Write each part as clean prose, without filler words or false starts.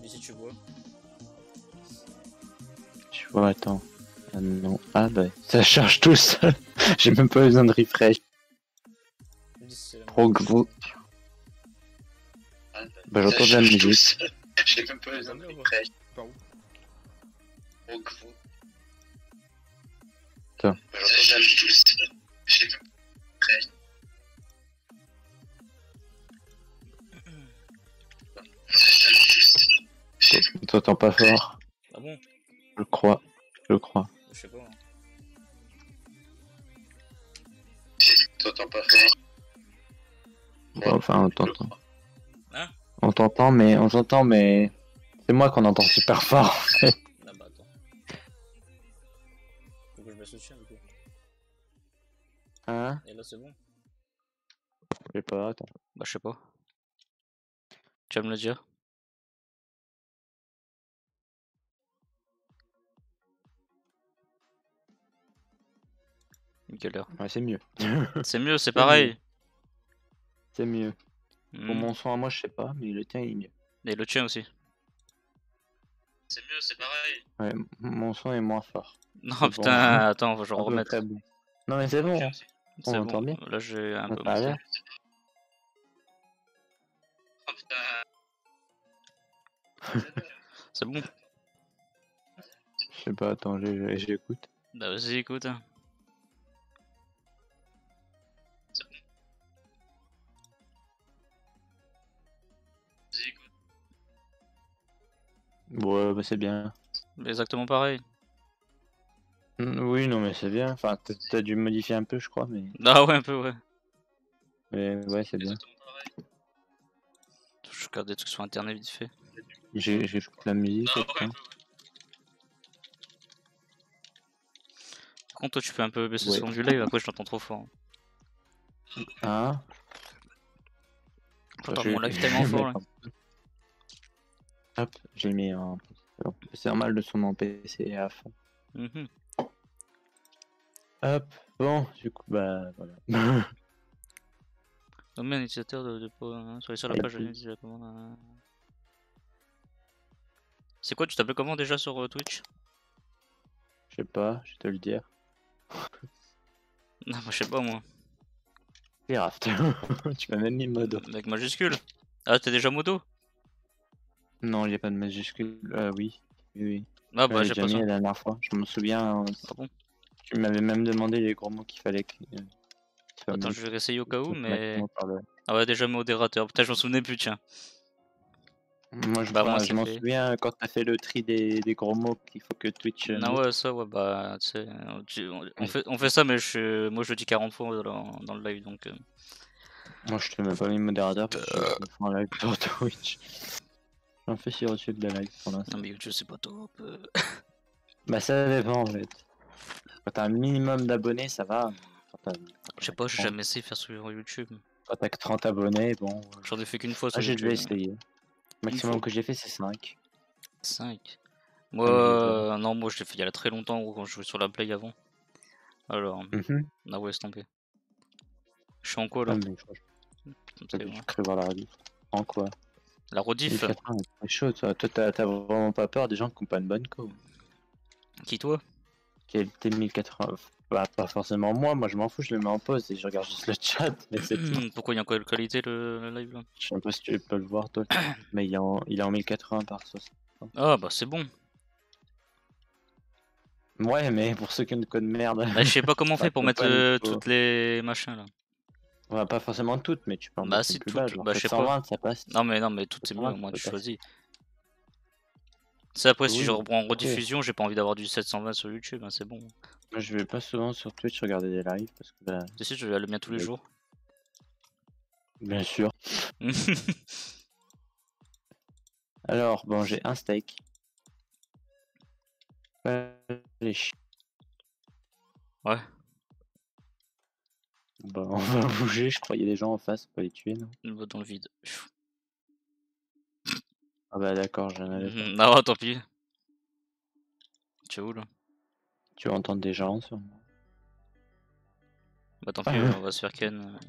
dis si tu vois. Tu vois, attends. Ah non. Ah bah, ça charge tout seul. J'ai même pas besoin de refresh. Dis si c'est la même. Progvo. Bah, j'entends de la musique. J'ai même pas besoin de refresh. Par où? Progvo. Attends. Bah, j'entends de la musique. J'ai même pas refresh. T'entends pas fort. Ah bon? Je crois. Je crois. Je sais pas. Hein. T'entends pas fort. Bon, enfin, on t'entend. Hein? On t'entend, mais on s'entend, mais c'est moi qu'on entend super fort. Ah bah attends. Faut que je baisse le chien du coup. Hein? Et là c'est bon? Je sais pas, attends. Bah je sais pas. Tu vas me le dire? Une galère. Ouais, c'est mieux. C'est mieux, c'est pareil. C'est mieux. Pour Hmm. mon son à moi, je sais pas, mais le tien il est mieux. Et le tien aussi. C'est mieux, c'est pareil. Ouais, mon son est moins fort. Non C'est putain, bon. attends, faut que je Un peu remette. très bon. Non mais c'est bon. On C'est entend bon. bien. Là j'ai un peu Ça a monté. l'air. C'est bon. Je sais pas, attends, j'écoute. Bah vas-y écoute. Hein. Ouais, bah c'est bien. Exactement pareil. Oui, non mais c'est bien. Enfin, t'as dû modifier un peu, je crois, mais Ah ouais un peu ouais. ouais, c'est bien. Je regarde des trucs sur internet vite fait. J'écoute la musique. Attends. Par contre toi tu peux un peu baisser le Ouais. son du live, après je l'entends trop fort. Hein? J'entends mon live tellement fort là. Hop, j'ai mis un. C'est normal le son en PC à fond. Mhm. Hop, bon, du coup, bah voilà. Nommer un utilisateur de sur la Et page puis- de la commande. C'est quoi, tu t'appelles comment déjà sur Twitch? Je sais pas, je vais te le dire. Non, moi je sais pas moi. Craft. Tu m'as même mis modo. Avec majuscule. Ah, t'es déjà modo? Non, il n'y a pas de majuscule. Oui. Oui. Ah bah J'ai j'ai déjà pas mis ça. la dernière fois. Je me souviens. Ah bon? Tu m'avais même demandé les gros mots qu'il fallait que. Attends, je vais réessayer au cas où, mais. Ah ouais, déjà modérateur. Putain, je m'en souvenais plus, tiens. Moi, Bah, moi, c'est je m'en fait. souviens quand t'as fait le tri des gros mots qu'il faut que Twitch. Ah ouais, ça, ouais, bah, tu sais, on fait ça, mais moi je le dis 40 fois dans le live donc. Moi, je te mets pas mis modérateur parce que je me fais un live sur Twitch. J'en fais sur YouTube de live pour l'instant. Non, mais YouTube, c'est pas top. Bah, ça dépend en fait. Quand t'as un minimum d'abonnés, ça va. Je sais pas, j'ai jamais essayé de faire sur YouTube. Quand t'as que 30 abonnés, bon. J'en ai fait qu'une fois sur J'ai YouTube. déjà essayé. Le maximum fois. que j'ai fait, c'est 5. 5. Comme Moi, non, moi je l'ai fait il y a très longtemps quand je jouais sur la Play avant. Alors, ah ouais, c'est tombé. Je suis en quoi là? J'ai cru voir la rediff. En quoi? La rediff? C'est chaud, toi. Toi, t'as vraiment pas peur des gens qui ont pas une bonne co. Qui toi? Quel était 1080? Bah, pas forcément moi je m'en fous, je le mets en pause et je regarde juste le chat. Mais c'est tout. Pourquoi il y a quoi de qualité le live là? Je sais pas si tu peux le voir toi. Mais il est en 1080 par 60. Ah bah c'est bon. Ouais, mais pour ceux qui ont de code merde. Bah je sais pas comment on fait pour mettre faut... toutes les machins là. Ouais, pas forcément toutes, mais tu peux en Bah mettre si une plus toutes, bas. Genre bah je sais 720, pas. ça passe. Non mais toutes c'est mieux, au moins tu choisis. C'est après si Oui, je reprends en rediffusion, j'ai pas envie d'avoir du 720 sur YouTube, hein, c'est bon. Moi je vais pas souvent sur Twitch regarder des lives parce que bah... Tu sais, je vais le mien tous les jours. Bien sûr. Alors, bon, j'ai un steak. Les Ouais. Bah, on va bouger, je croyais des gens en face, pas les tuer, non? Une boîte dans le vide. Ah bah d'accord, j'en avais pas. Non, tant pis. Tu es où là? Tu vas entendre des gens sûrement. Bah tant pis, on va se faire ken.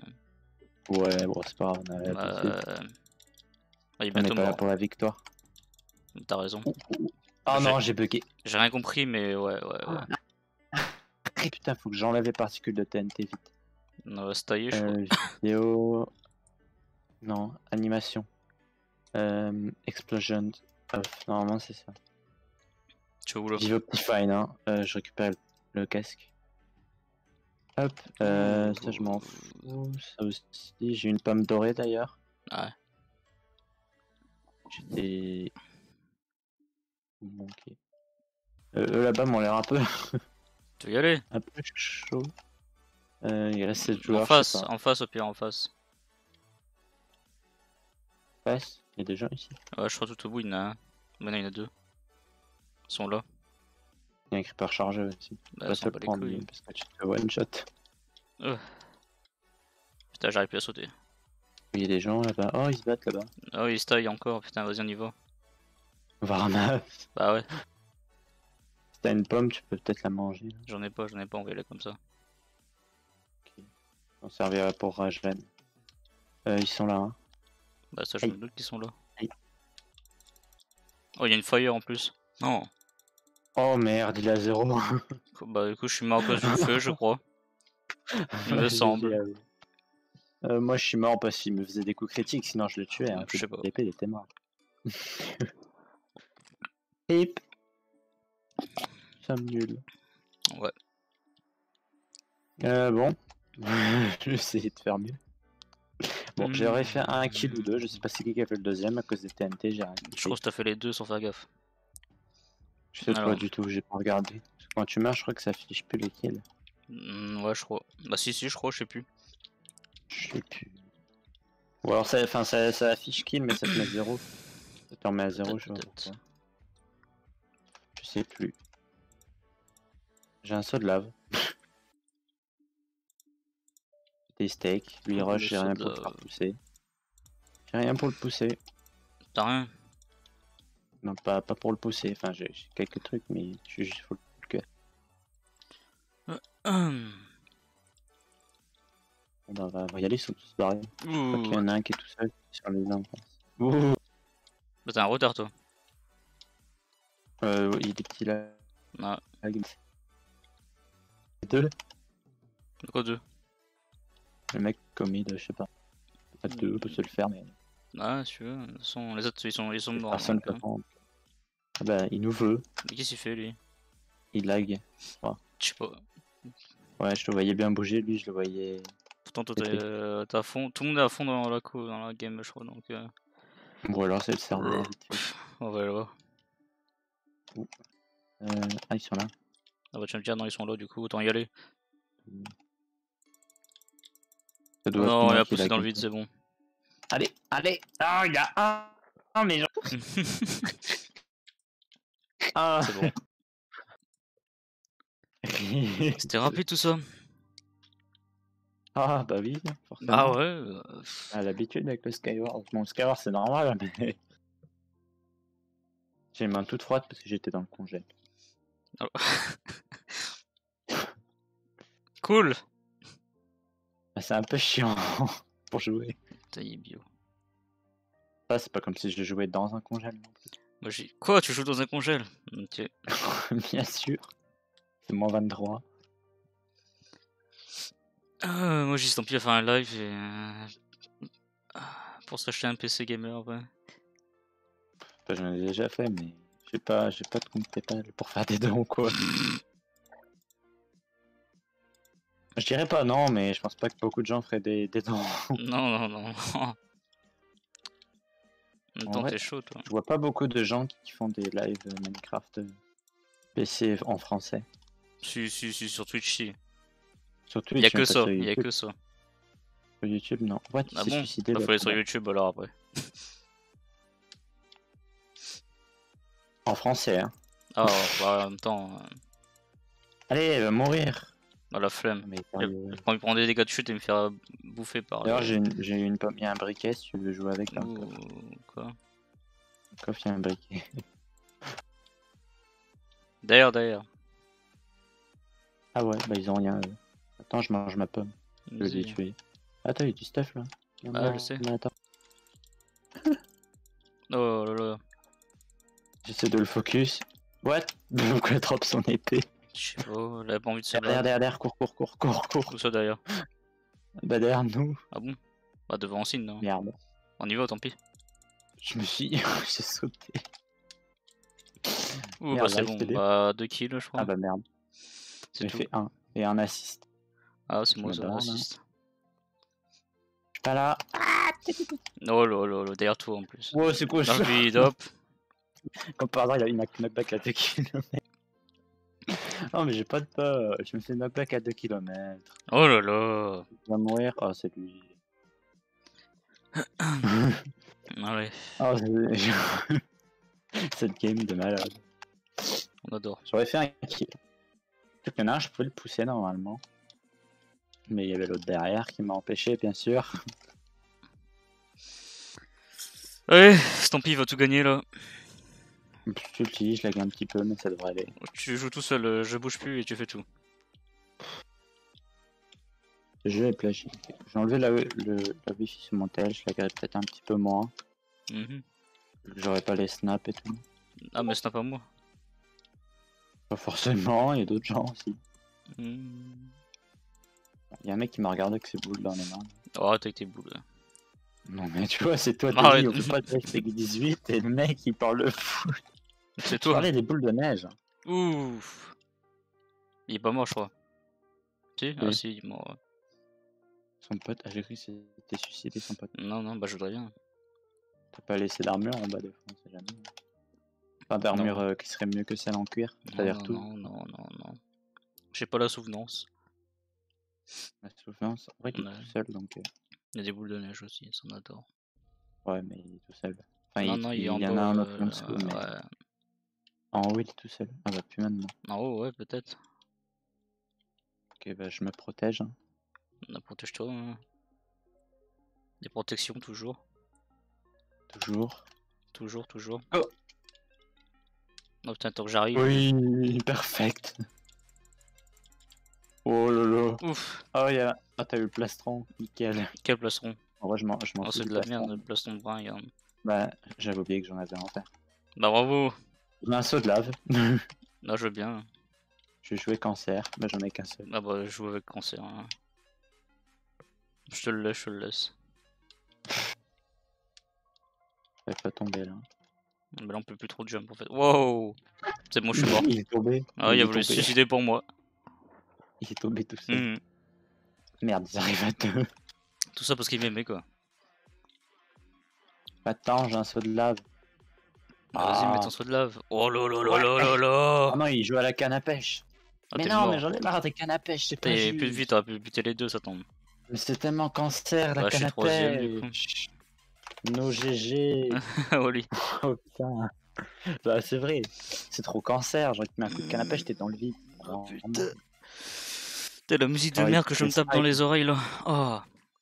Ouais, bon, c'est pas grave, on a l'habitude. Il est On est bientôt pas là mort. pour la victoire. T'as raison. Oh non, j'ai bugué. J'ai rien compris, mais ouais. Putain, faut que j'enlève les particules de TNT vite. On va se tailler, je crois. Vidéo. Non, animation. Explosion. Normalement, c'est ça. Tu vois où là? Vivoptifine, hein. Je récupère le casque. Hop, ça je m'en fous. Ça aussi, j'ai une pomme dorée d'ailleurs. Ouais. J'étais. Ok. Eux là-bas m'ont l'air un peu. Tu veux y aller? Un peu chaud. Il reste 7 En joueurs. face, au pire, en face. Face. Il y a des gens ici. Ouais, je crois tout au bout, il y en a un. Maintenant, il y en a 2. Ils sont là. Il y a un creeper chargé aussi. Bah, Pas s'en te bat les prendre couilles. parce que tu te fais one shot. Putain, j'arrive plus à sauter. Il y a des gens là-bas. Oh, ils se battent là-bas. Ah oui, il se taille encore. Putain, vas-y, on y va. On va ramasser. Bah ouais, Si t'as une pomme, tu peux peut-être la manger. j'en ai pas, on va y aller comme ça. On servira pour Rajvan. Ils sont là. Hein. Bah, ça, je me doute qu'ils sont là. Aïe. Oh, il y a une fire en plus. Non. Oh merde, il a 0. Bah, du coup, je suis mort à cause du feu, je crois. Il me semble. Moi, je suis mort parce qu'il me faisait des coups critiques, sinon je le tuais. Hein. Je sais pas. L'épée, il était mort. Hip. Somme nul. Ouais. Bon. Je vais essayer de faire mieux. Bon, j'aurais fait un kill ou deux. Je sais pas c'est qui a fait le deuxième à cause des TNT. J'ai rien. Je crois que t'as fait les deux sans faire gaffe. Je sais pas du tout, j'ai pas regardé. Quand tu meurs, je crois que ça affiche plus les kills. Ouais, je crois. Bah, si, je crois, je sais plus. Je sais plus. Ou alors ça affiche kill, mais ça te met 0. Ça te remet à 0, je sais pas pourquoi. Je sais plus. J'ai un saut de lave. Des steaks. Lui, rush, j'ai rien pour le faire pousser. J'ai rien pour le pousser. T'as rien? Non, pas pour le pousser. Enfin, j'ai quelques trucs, mais je suis juste full cœur. On va y aller sous ce baril. Je crois qu'il y en a un qui est tout seul sur les uns. Bah, t'as un retard, toi. Il est petit là. Ouais. Deux. De quoi deux? Le mec commit, je sais pas. Pas deux, peut se le faire, mais. Ah, si tu veux. Les autres, ils sont morts. Personne peut prendre. Ah bah, il nous veut. Mais qu'est-ce qu'il fait, lui? Il lag. Je sais pas. Ouais, je le voyais bien bouger, lui, je le voyais. Pourtant, toi, t'es à fond. Tout le monde est à fond dans la game, je crois. Donc. Bon, alors, c'est le serveur. On va le voir. Ah, ils sont là. Ah bah, tu vas me dire, non, ils sont là, du coup, autant y aller. Non, il a poussé dans le vide, c'est bon. Allez. Ah, il y a un. Ah, mais genre. Ah. C'est bon. C'était rapide tout ça. Ah, bah oui, forcément. Ah ouais. À l'habitude avec le Skyward. Bon, le Skyward, c'est normal, mais. J'ai les mains toutes froides parce que j'étais dans le congèle. Oh. Cool. C'est un peu chiant pour jouer. Taillé bio. Ça, c'est pas comme si je jouais dans un congèle. Moi j'ai. Quoi, tu joues dans un congèle? Ok. Bien sûr. C'est moins 23. Moi j'ai tant pis à faire un live et. Pour s'acheter un PC gamer, ouais. J'en ai déjà fait, mais j'ai pas de compte PayPal pour faire des dons, quoi. Je dirais pas non, mais je pense pas que beaucoup de gens feraient des dons. Non. En même temps, t'es chaud, toi. Je vois pas beaucoup de gens qui font des lives Minecraft PC en français. Si, sur Twitch, si. Sur Twitch, y'a que ça, y'a que ça. Sur YouTube, non. Ouais, Ah bon? Bah, faut aller sur YouTube alors après. En français, hein. Ah, bah, en même temps. Allez, va mourir. Dans la flemme. Mais j'ai pas envie de prendre des dégâts de chute et me faire bouffer par. D'ailleurs, j'ai une pomme, il y a un briquet si tu veux jouer avec là. Quoi? Coffre, il y a un briquet. D'ailleurs. Ah ouais, bah ils ont rien. Attends, je mange ma pomme. Je vais les tuer. Attends, il y a du stuff là. Ah, je sais. Attends. Oh là là. J'essaie de le focus. What? Pourquoi elle drop son épée? Je sais pas, elle a pas envie de se Derrière, battre. derrière, cours. Tout ça derrière. Bah derrière nous. Ah bon? Bah devant signe, non? Merde. On y va, tant pis. Je me suis... j'ai sauté. Ouh, Merde, bah c'est j'arrive bon, t'aider. bah 2 kills, je crois. Ah bah merde. C'est J'ai tout. fait 1. Et un assist. Ah, c'est Je moi me ça, barre, là. assist. Je suis pas là. Oh lolo, derrière toi en plus. Oh, c'est quoi Dans ça? le vide, hop. Comme par hasard, il y a une knockback à 2 km. Non, mais j'ai pas de peur. Je me fais knockback à 2 km. Oh là là. Il va mourir. Oh, c'est lui. Allez, Oh, c'est... Cette game de malade. on adore. J'aurais fait un kill. Peut-être qu'il y en a un, je pouvais le pousser normalement. Mais il y avait l'autre derrière qui m'a empêché, bien sûr. Allez, Stampy va tout gagner là. Je l'utilise, je lag un petit peu, mais ça devrait aller. Tu joues tout seul, je bouge plus et tu fais tout. Le jeu est plagié. J'ai enlevé la wifi sur mon tel, je laguerais peut-être un petit peu moins. J'aurais pas les snaps et tout. Ah, mais snap à moi. Pas forcément, il y a d'autres gens aussi. Mhm. Il y a un mec qui m'a regardé avec ses boules dans les mains. Oh, arrête avec tes boules. Non mais tu vois, c'est toi, Arrête. t'as dit, on peut pas te respecter 18 et le mec il parle le fou. C'est Tu toi. parlais des boules de neige. Ouf. Il est pas mort, je crois. Si? Ah Oui. si, il est mort. Ouais. Son pote, ah j'ai cru que c'était suicidé son pote. Non, bah je voudrais bien. T'as pas laissé d'armure en bas des fois, on sait jamais. Pas d'armure qui serait mieux que celle en cuir, c'est-à-dire tout. Non. J'ai pas la souvenance. La souffrance, en vrai il est Ouais. tout seul donc... Il y a des boules de neige aussi, ça on adore. Ouais mais il est tout seul. Enfin Non, il il est en y en bas. a un autre en dessous, mais... Ouais. En haut il est tout seul. Ah bah plus maintenant. En haut, ouais, peut-être. Ok bah je me protège. Hein. Protège-toi. Hein. Des protections toujours. Toujours. Toujours. Oh. Oh putain, tant que j'arrive. Oui, perfect. Oh lolo. Ouf. Oh y'a... Ah t'as eu le plastron, nickel. Quel plastron? En vrai je m'en Oh, fous c'est du de la plastron. merde, le plastron brun, regarde. Bah j'avais oublié que j'en avais un en faire. Bah bravo. J'ai un saut de lave. Là, je veux bien. Je vais jouer cancer, bah j'en ai qu'un seul. Ah bah, je joue avec cancer. Hein. Je te le laisse. Ça va pas tomber là. Mais là, on peut plus trop jump en fait. Wow. C'est bon, je suis mort. Il est tombé. Ah, il a voulu se suicider pour moi. Il est tombé tout seul. Mmh. Merde, ils arrivent à deux. Tout ça parce qu'il m'aimait quoi. Attends, j'ai un saut de lave. Vas-y, mets ton saut de lave. Oh là. Ah non, il joue à la canne à pêche. Ah, mais t'es non, mort. mais j'en ai marre des cannes à pêche, c'est pas T'es juste. plus de vie, t'aurais pu buter les deux, ça tombe. Mais c'est tellement cancer la Bah, je canne suis à troisième, du pêche. No GG. Oli. Oh putain. Bah, c'est vrai, c'est trop cancer. J'aurais te mis un coup de canne à pêche, t'es dans le vide. Oh Vraiment. putain. T'es la musique de Oh, merde que je me tape dans les oreilles là. Oh.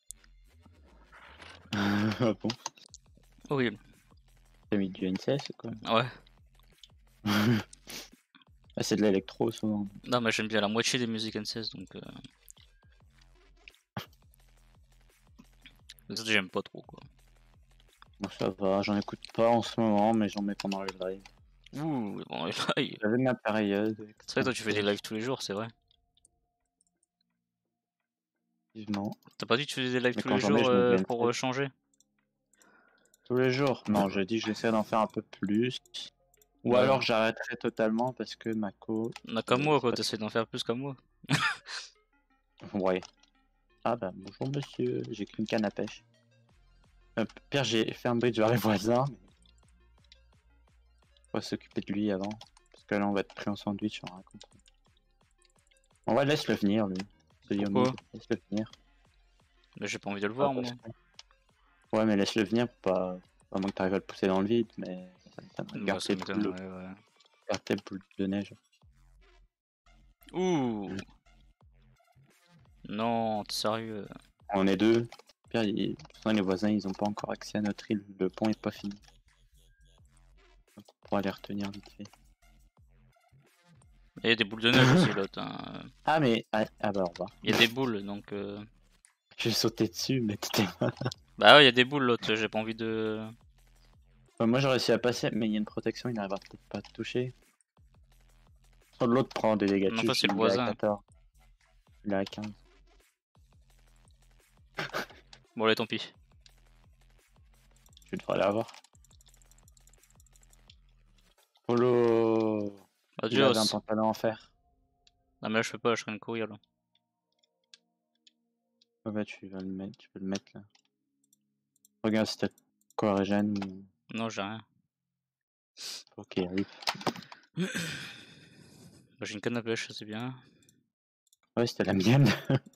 Ah bon? Horrible. T'as mis du NCS ou quoi? Ouais. Ah, c'est de l'électro souvent. Non, mais j'aime bien la moitié des musiques N16 donc. Les autres, j'aime pas trop quoi. Bon, ça va, j'en écoute pas en ce moment, mais j'en mets pendant les lives. Ouh, bon, J'avais ma période. c'est vrai, toi tu fais des lives tous les jours, c'est vrai. Effectivement. T'as pas dit que tu faisais des lives Mais tous quand les j'en ai, jours je me pour changer? Tous les jours? Non, j'ai dit que j'essaie d'en faire un peu plus. Ou Ouais. alors j'arrêterai totalement parce que ma co... On a comme moi quoi, pas- t'essaies d'en faire plus comme moi. Ouais. Ah bah bonjour monsieur, j'ai qu'une canne à pêche. Pire, j'ai fait un bridge vers les voisins. On va s'occuper de lui avant. Parce que là on va être pris en sandwich, on raconte. On va laisse-le venir lui. Pourquoi? Laisse-le venir. Mais j'ai pas envie de le voir moi. Ouais mais laisse-le venir pour pas... À moins que t'arrives à le pousser dans le vide, mais... Ça Bah, garde ça tes boules m'étonnerait, ouais. garde tes boules de neige. Ouh. Non, t'es sérieux? On est deux. Pire, les voisins ils ont pas encore accès à notre île, le pont est pas fini. Donc on pourra les retenir vite fait. Il y a des boules de neige aussi l'autre. Hein. Ah mais... Ah bah au revoir. Il y a des boules donc... J'ai sauté dessus mais t'étais... Bah ouais, il y a des boules l'autre, j'ai pas envie de... Moi j'ai réussi à passer, mais il y a une protection, il n'arrivera peut-être pas à te toucher. L'autre prend des dégâts Non, dessus, c'est le il est à voisin. 14. Il est à 15. Bon, allez, tant pis. Tu devrais l'avoir. Polo. Il avait un Adios. pantalon en fer. Ah, mais là, je peux pas, je suis en train de courir là. Ouais, bah tu vas le mettre, tu peux le mettre là. Regarde si t'as quoi régène ou. Non, j'ai rien. Ok, rip. Bah, j'ai une canne à pêche, c'est bien. Ouais, c'était la mienne.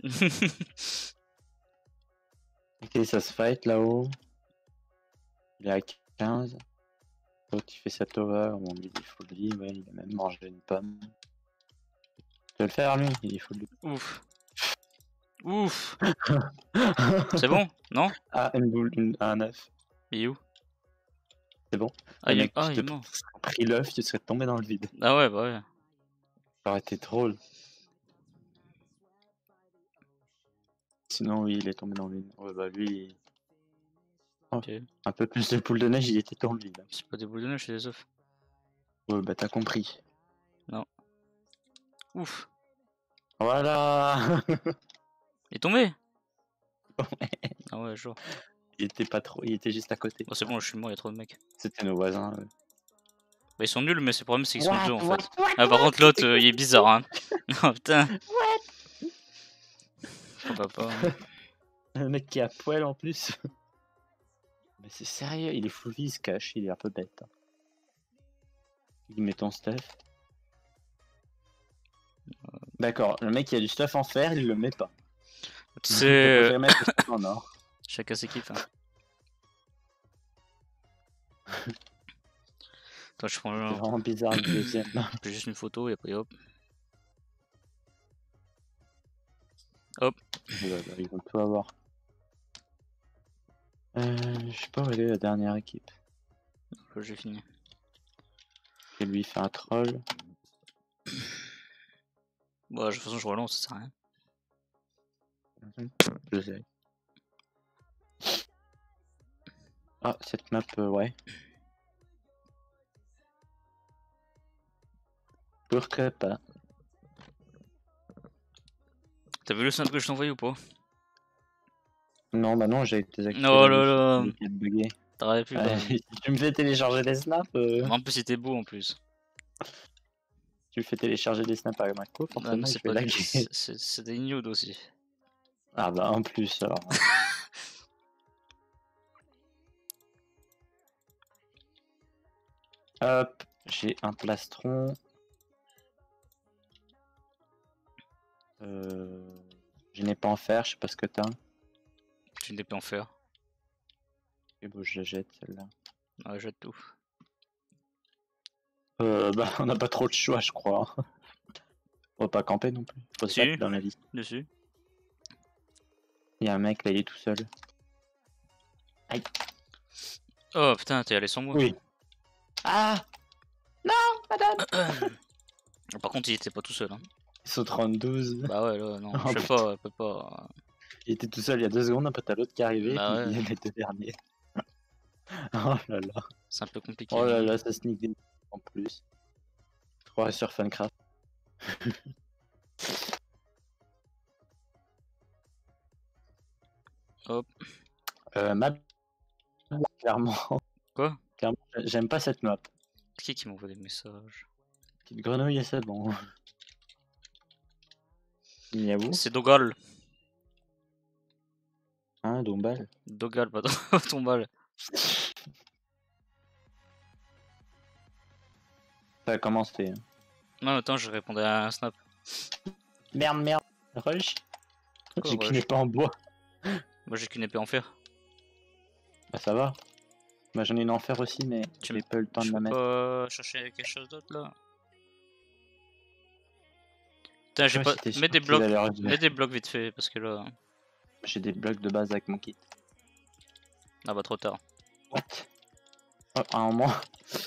Ok, ça se fight là-haut. Il est à 15. L'autre il fait 7 over. Bon, lui il faut le vie, ouais, il a même mangé une pomme. Tu veux le faire lui? Il faut le. Ouf. Ouf. C'est bon? Non? Ah, une boule, un œuf. Il est où? C'est bon. Ah, Le il est mec, tu te mort. serais pris l'œuf, tu serais tombé dans le vide. Ah ouais, bah ouais. Ça aurait été drôle. Sinon, oui, il est tombé dans le vide. Ouais, bah lui. Oh, Ok. un peu plus de boule de neige, il était dans le vide. C'est pas des boules de neige, c'est des œufs. Ouais, bah t'as compris. Non. Ouf. Voilà. Il est tombé? Ah ouais, genre. Il était pas trop, il était juste à côté. Oh, c'est bon, je suis mort, il y a trop de mecs. C'était nos voisins. Bah, ils sont nuls, mais le problème, c'est qu'ils sont What, deux en what, fait. what, Ah, par what contre, l'autre, il est bizarre, hein. Oh putain. Pourquoi pas, hein. Le mec qui est à poil en plus. Mais c'est sérieux, il est full vie, il se cache, il est un peu bête. Il met ton stuff. D'accord, le mec qui a du stuff en fer, il le met pas. Tu sais, mettre le stuff en or. chacun ses kiffs. Hein. Attends, je prends C'est vraiment bizarre le deuxième. je fais juste une photo et après hop. Hop. Ils vont tout avoir. Je sais pas où elle est la dernière équipe. Là, j'ai fini. Et lui il fait un troll. Bon, de toute façon, je relance, ça sert à rien. Je sais. Ah, cette map, ouais. Pourquoi pas? T'as vu le snap que je t'ai envoyé ou pas? Non, bah non, j'ai désactivé. Oh là là. T'aurais pu. Tu me fais télécharger des snaps En plus, c'était beau en plus. Tu me fais télécharger des snaps avec Marco, forcément, c'est pas c'est des nudes aussi. Ah bah en plus alors. Hop, j'ai un plastron. Je n'ai pas en fer, je sais pas ce que t'as. Tu n'es pas en fer. Et bon, je la jette celle-là. Ah, jette tout. Bah on n'a pas trop de choix, je crois. On va pas camper non plus. Faut se battre dans la vie. Dessus. Il y a un mec là, il est tout seul. Aïe. Oh putain, t'es allé sans moi. Oui. Ah non, madame. Par contre, il était pas tout seul. Hein. Ils sont 32. Bah ouais, là, non, Oh, je sais pas, peut pas. Il était tout seul il y a 2 secondes, après t'as l'autre qui est arrivé, Bah et puis ouais. il y a les deux derniers. Oh là là. C'est un peu compliqué. Oh là là, ça sneak des en plus. Je croirais sur Funcraft. Hop. Map. Clairement. Quoi? Clairement, j'aime pas cette map. C'est qui m'envoie des messages? Petite grenouille et c'est bon. Il y a où? C'est Dogal. Hein, Dombal. Dogal, pas Tombal. Ça a commencé. Non, attends, je répondais à un snap. Merde. Rush. J'ai qu'une Rush? épée en bois. Moi j'ai qu'une épée en fer. Bah ça va. Bah j'en ai une en fer aussi, mais j'ai pas eu le temps de la mettre. Pas chercher quelque chose d'autre là. Putain, j'ai pas. Mets des blocs. Mets des blocs vite fait parce que là. J'ai des blocs de base avec mon kit. Ah bah trop tard. What? Oh, un en moins.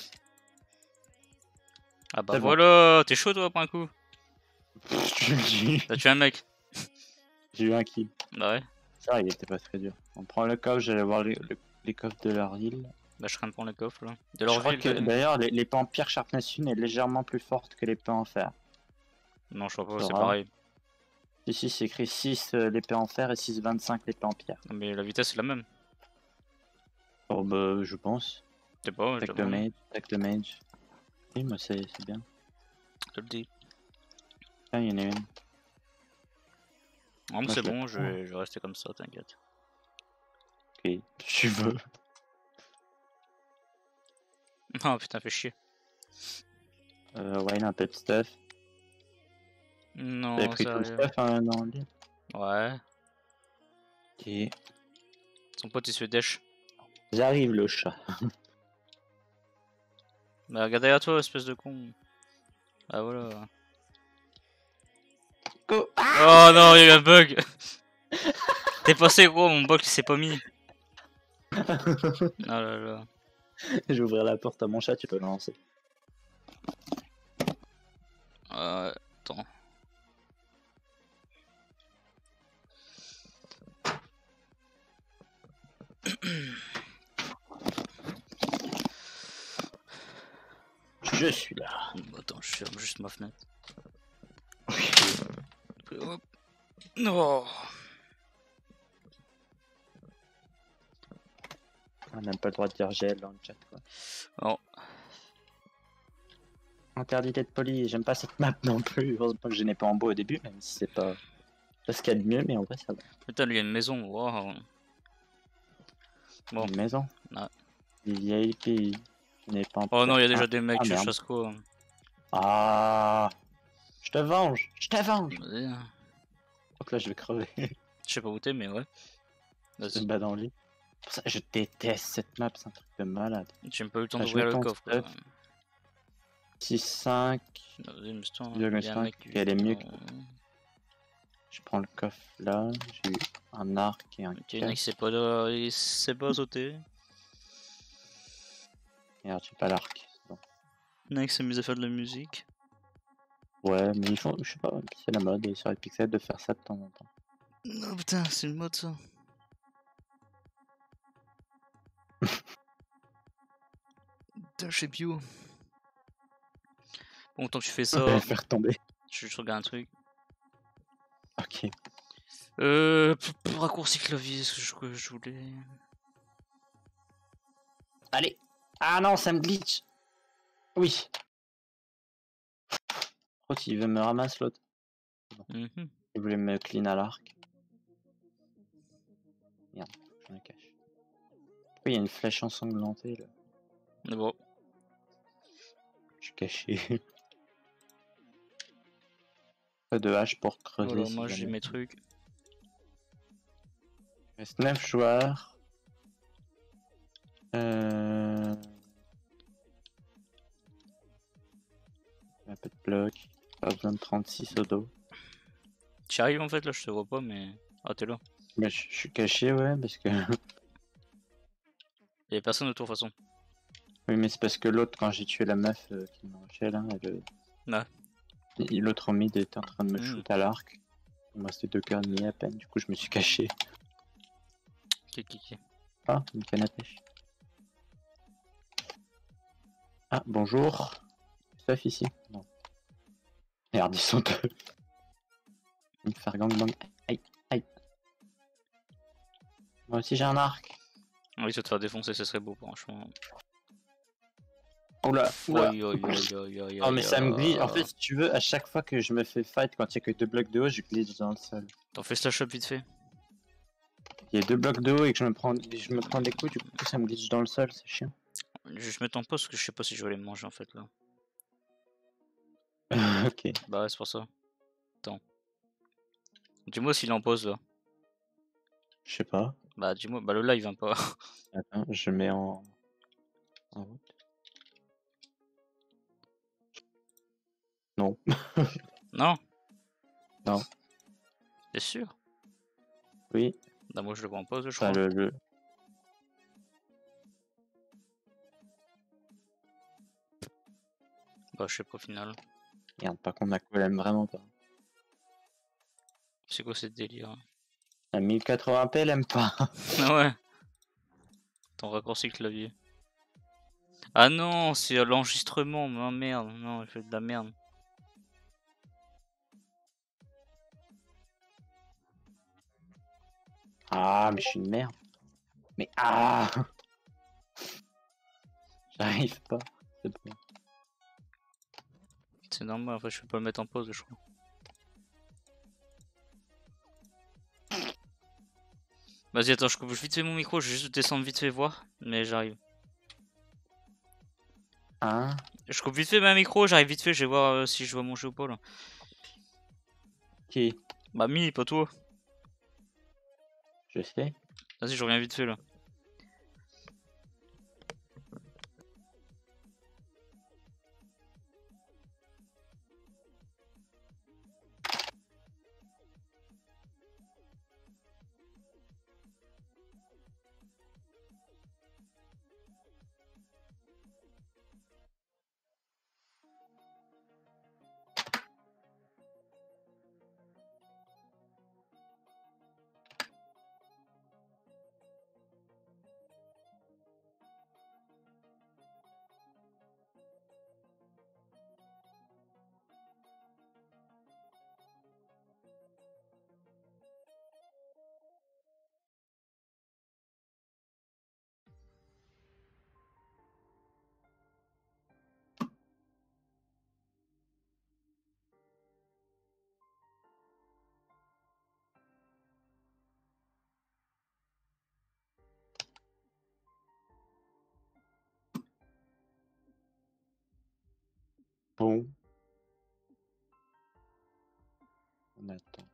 Ah bah voilà, t'es chaud toi pour un coup. T'as tué un mec. J'ai eu un kill. Bah ouais. Ça, il était pas très dur. On prend le coffre, j'allais voir les coffres de leur île. Bah, je crains pour les coffres là. De Je leur crois ville, que quand même. d'ailleurs, l'épée en pierre Sharpness 1 est légèrement plus forte que l'épée en fer. Non, je crois pas, c'est Sera. pareil. Ici, c'est écrit 6 l'épée en fer et 6,25 l'épée en pierre. Non, mais la vitesse est la même. Oh, bah, je pense. Je sais pas, je Tac te de demande. mage, tac de mage. Oui, moi, c'est bien. Je te le dis. Tiens, il y en a une. Non, mais Moi, c'est je la bon, prends. je vais rester comme ça, t'inquiète. Ok, tu veux. Oh putain, fais chier. Ouais, il a un peu de stuff. T'avais Non, pris tout le sérieux. stuff hein, dans le lit. Ouais. Ok. Son pote il se fait dèche. J'arrive, le chat. Bah, regarde derrière toi, espèce de con. Ah voilà. Go. Oh non, il y a eu un bug. T'es passé gros, mon bug il s'est pas mis. Oh là là. Je vais ouvrir la porte à mon chat, tu peux le lancer. Attends. Je suis là. Attends, je ferme juste ma fenêtre. Hop. Oh. On n'a même pas le droit de dire GL dans le chat, quoi. Oh. Interdit d'être poli, j'aime pas cette map non plus. Heureusement que je n'ai pas en beau au début, même si c'est pas ce qu'il y a de mieux, mais en vrai ça va. Putain, lui il y a une maison. Wow. Bon. Une maison. Ouais. Des vieilles pays. Je n'ai pas en Oh non, il y a déjà Ah, des mecs, ah, je merde. chasse quoi. Ah, je te venge, je te venge. Vas-y. Donc là je vais crever. Je sais pas où t'es, mais ouais. Je me Vas-y. bats dans le lit. Pour ça, je déteste cette map, c'est un truc de malade. J'ai même pas eu le temps Ah, je d'ouvrir mets le ton coffre. stuff. Quoi. 6, 5. Vas-y, mais c'est toi, Il y a il y a un cinq, mec. elle est mieux que Je prends le coffre là, j'ai eu un arc et un Ok, il y en a qui casque. sait pas, il sait pas sauter. Merde, j'ai pas l'arc. Bon. Il y en a qui s'amusent à faire de la musique. Ouais, mais ils font, je sais pas, c'est la mode et sur les pixels de faire ça de temps en temps. Non, putain, c'est une mode ça. Putain, je sais bio. Bon, tant que tu fais ça, Faire tomber. je regarde un truc. Ok. Raccourci clavier, ce que je voulais. Allez. Ah non, ça me glitch. Oui. Oh, il veut me ramasser l'autre. Mhm. Il voulait me clean à l'arc. Merde, je me cache. Pourquoi il y a une flèche ensanglantée là? Mais bon. Je suis caché. Pas de hache pour creuser. Voilà, si moi j'ai jamais. mes trucs. Il reste 9 joueurs. Un peu de blocs. Pas besoin de 36 au dos. J'y arrive en fait là, je te vois pas, mais. Ah, t'es là. Mais je suis caché, ouais, parce que. Y'a personne autour de toute façon. Oui, mais c'est parce que l'autre, quand j'ai tué la meuf qui m'a enchaîné là, l'autre en mid était en train de me shoot à l'arc. Moi, c'était 2 cœurs et demi à peine, du coup, je me suis caché. Kiki. Ah, une canne à pêche. Ah, bonjour. Stuff ici. Non. Merde, ils sont deux. Je vais me faire gangbang. Aïe, aïe. Moi aussi, j'ai un arc. Oui, se te faire défoncer, ce serait beau, franchement. Oula, oula. Oh, mais ça me glitch. En fait, si tu veux, à chaque fois que je me fais fight, quand il y a que 2 blocs de haut, je glitch dans le sol. T'en fais slash up vite fait. Il y a 2 blocs de haut et que je me prends des coups, du coup, ça me glitch dans le sol, c'est chiant. Je mets en pause parce que je sais pas si je vais aller me manger en fait là. Ok. Bah ouais, c'est pour ça. Attends. Dis-moi s'il est en pause là. Je sais pas. Bah dis-moi, bah le live vient pas. Attends, je mets en route. Non. Non. Non. T'es sûr? Oui. Bah moi je le vois en pause, je Enfin, crois. Bah je sais pas au final. Merde, par contre, ma elle aime vraiment pas. C'est quoi cette délire? La 1080p, elle aime pas. Ah ouais. T'en raccourci le clavier. Ah non, c'est l'enregistrement, oh merde, non, je fais de la merde. Ah, mais je suis une merde. Mais ah j'arrive pas, c'est bon. C'est normal, en fait, je peux pas le mettre en pause, je crois. Vas-y, attends, je coupe vite fait mon micro, je vais juste descendre vite fait voir, mais j'arrive. Hein? Je coupe vite fait ma micro, j'arrive vite fait, je vais voir si je vois mon jeu ou pas là. Qui? Bah, Mi, pas toi. Je sais. Vas-y, je reviens vite fait là. Bon. On attend.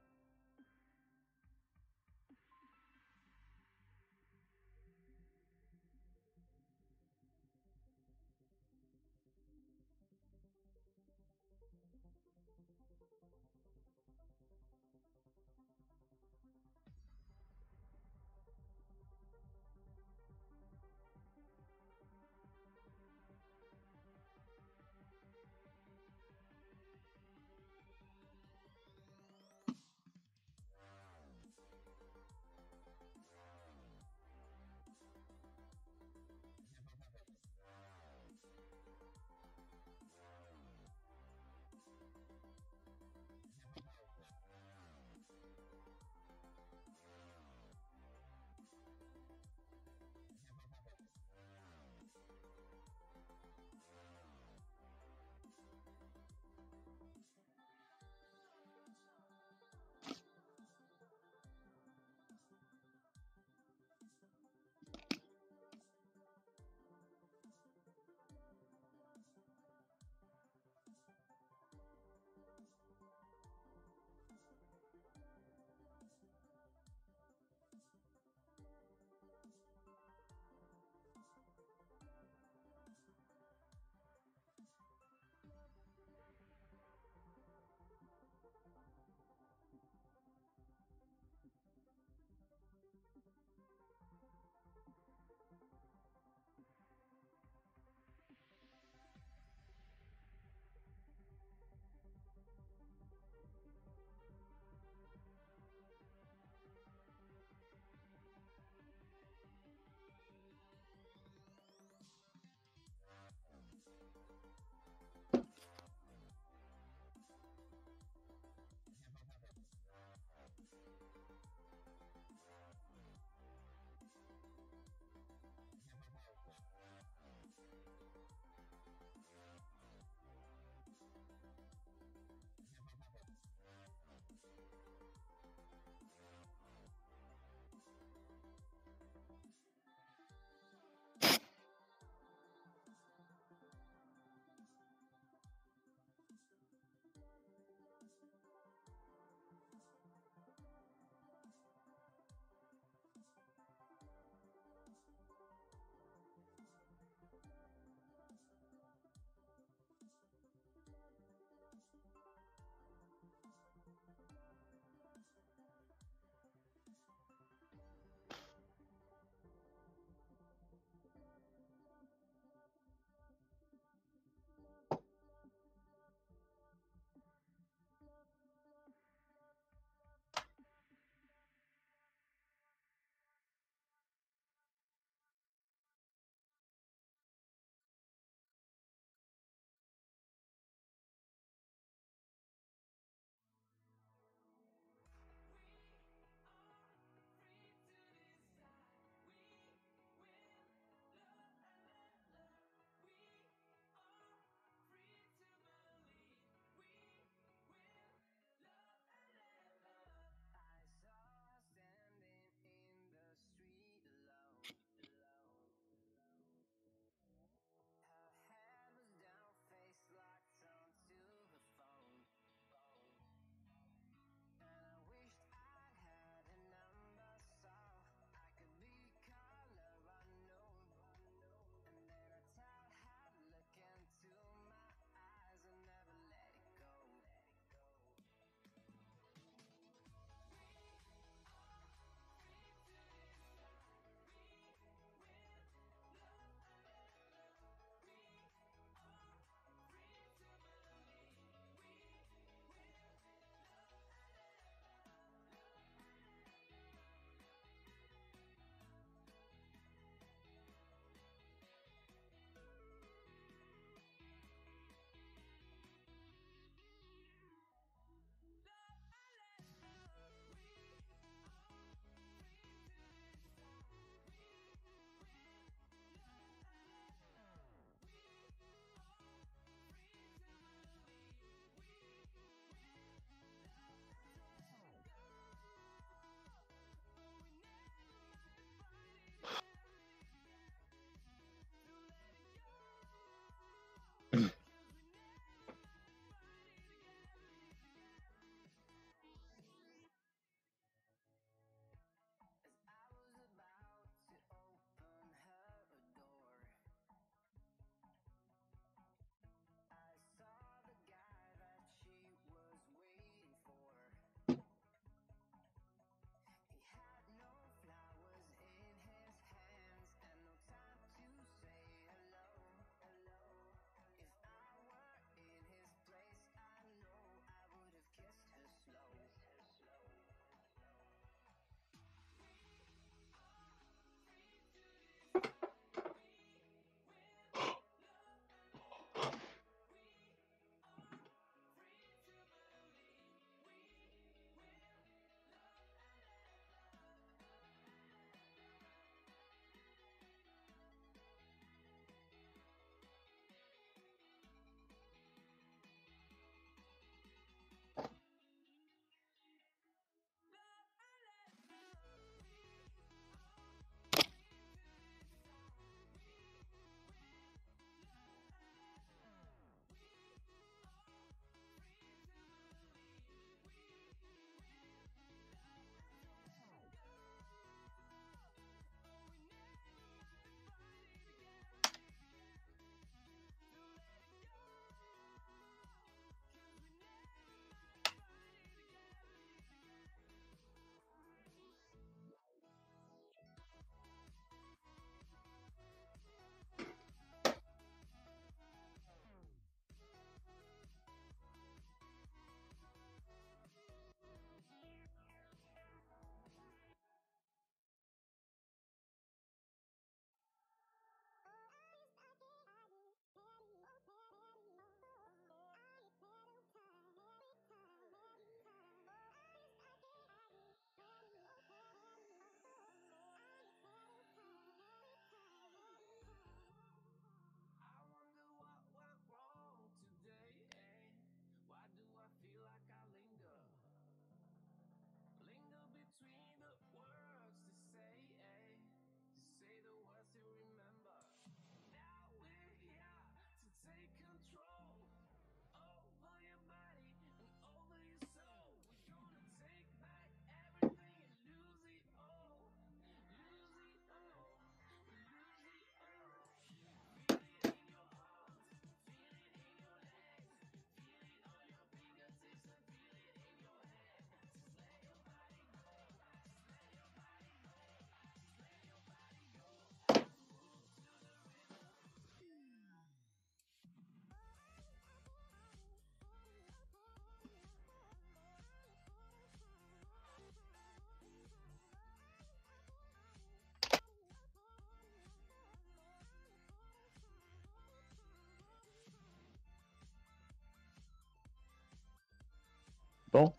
Bon.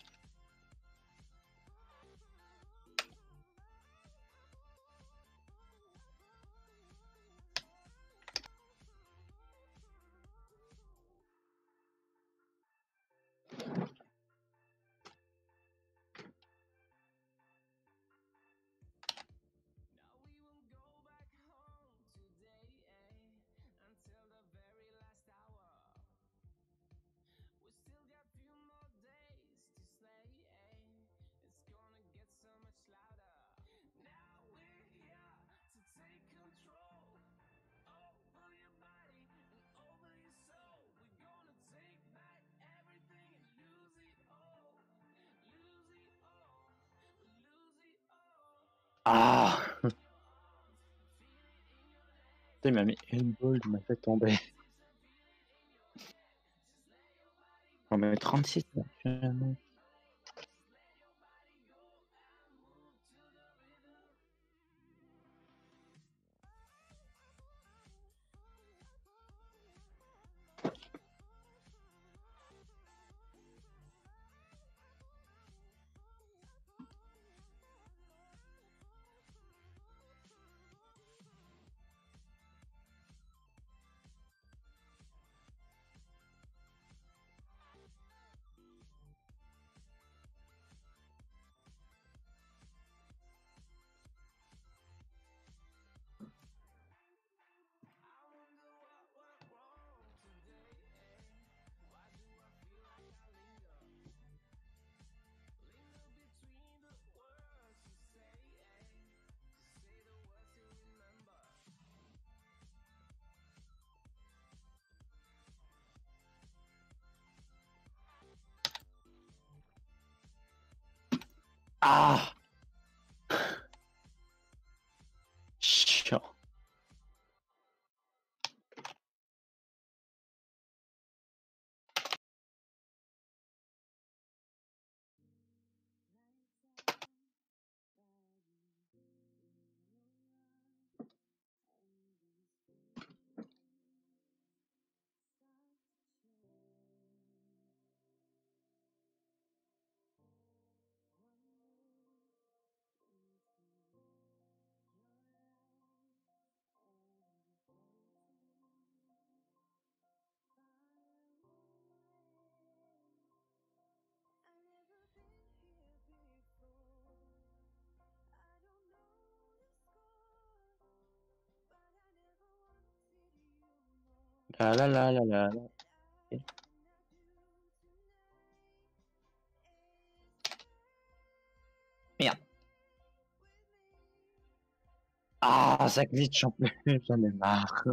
Ah. Il m'a mis une balle, il m'a fait tomber. On met 36 là. Ah. Chiant. La la la la la. Okay. Merde. Ah, ça glitch, j'en peux plus, j'en ai marre.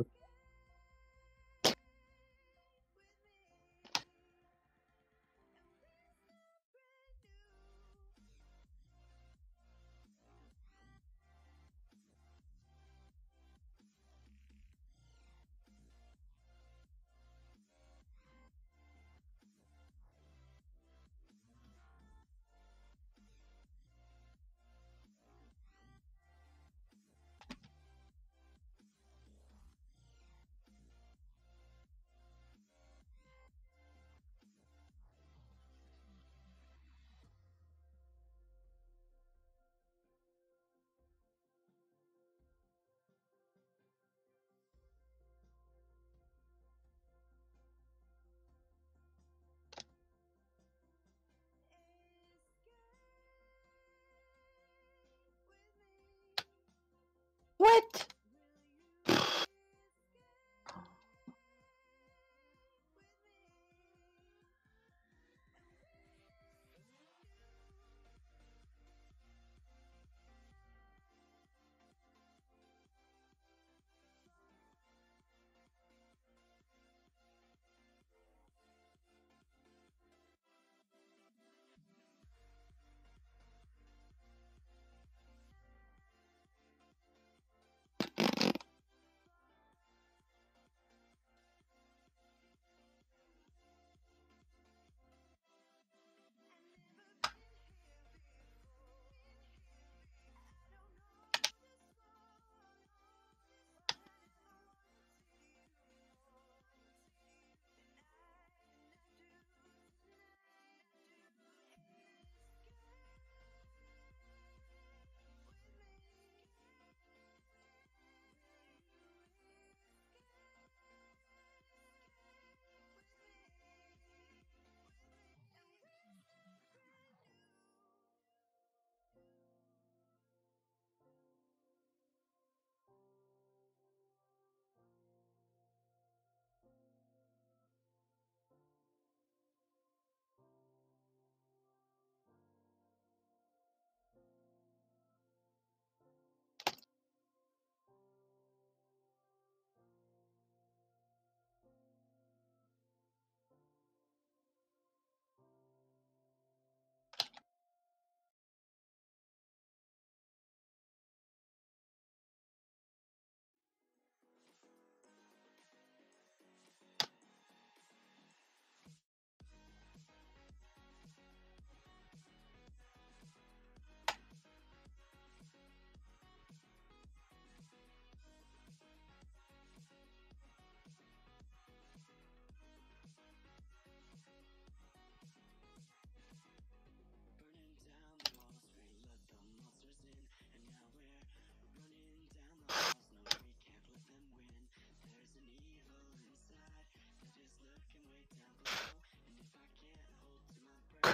What?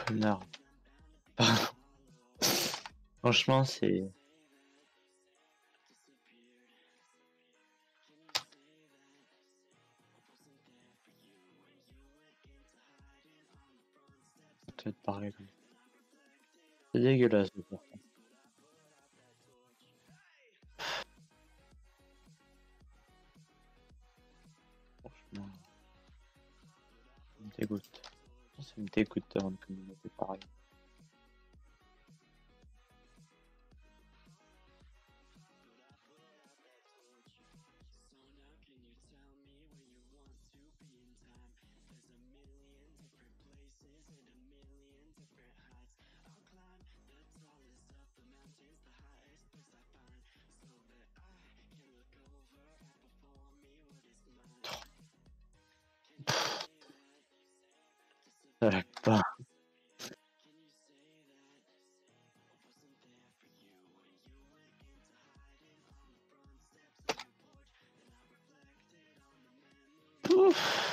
Connard. Pardon. Franchement, c'est... Tu vas te parler comme ça. C'est dégueulasse de faire ça. Franchement, ça me dégoûte. Ça me dégoûte d'avoir une communauté pareille. Ça lag pas. Ouf.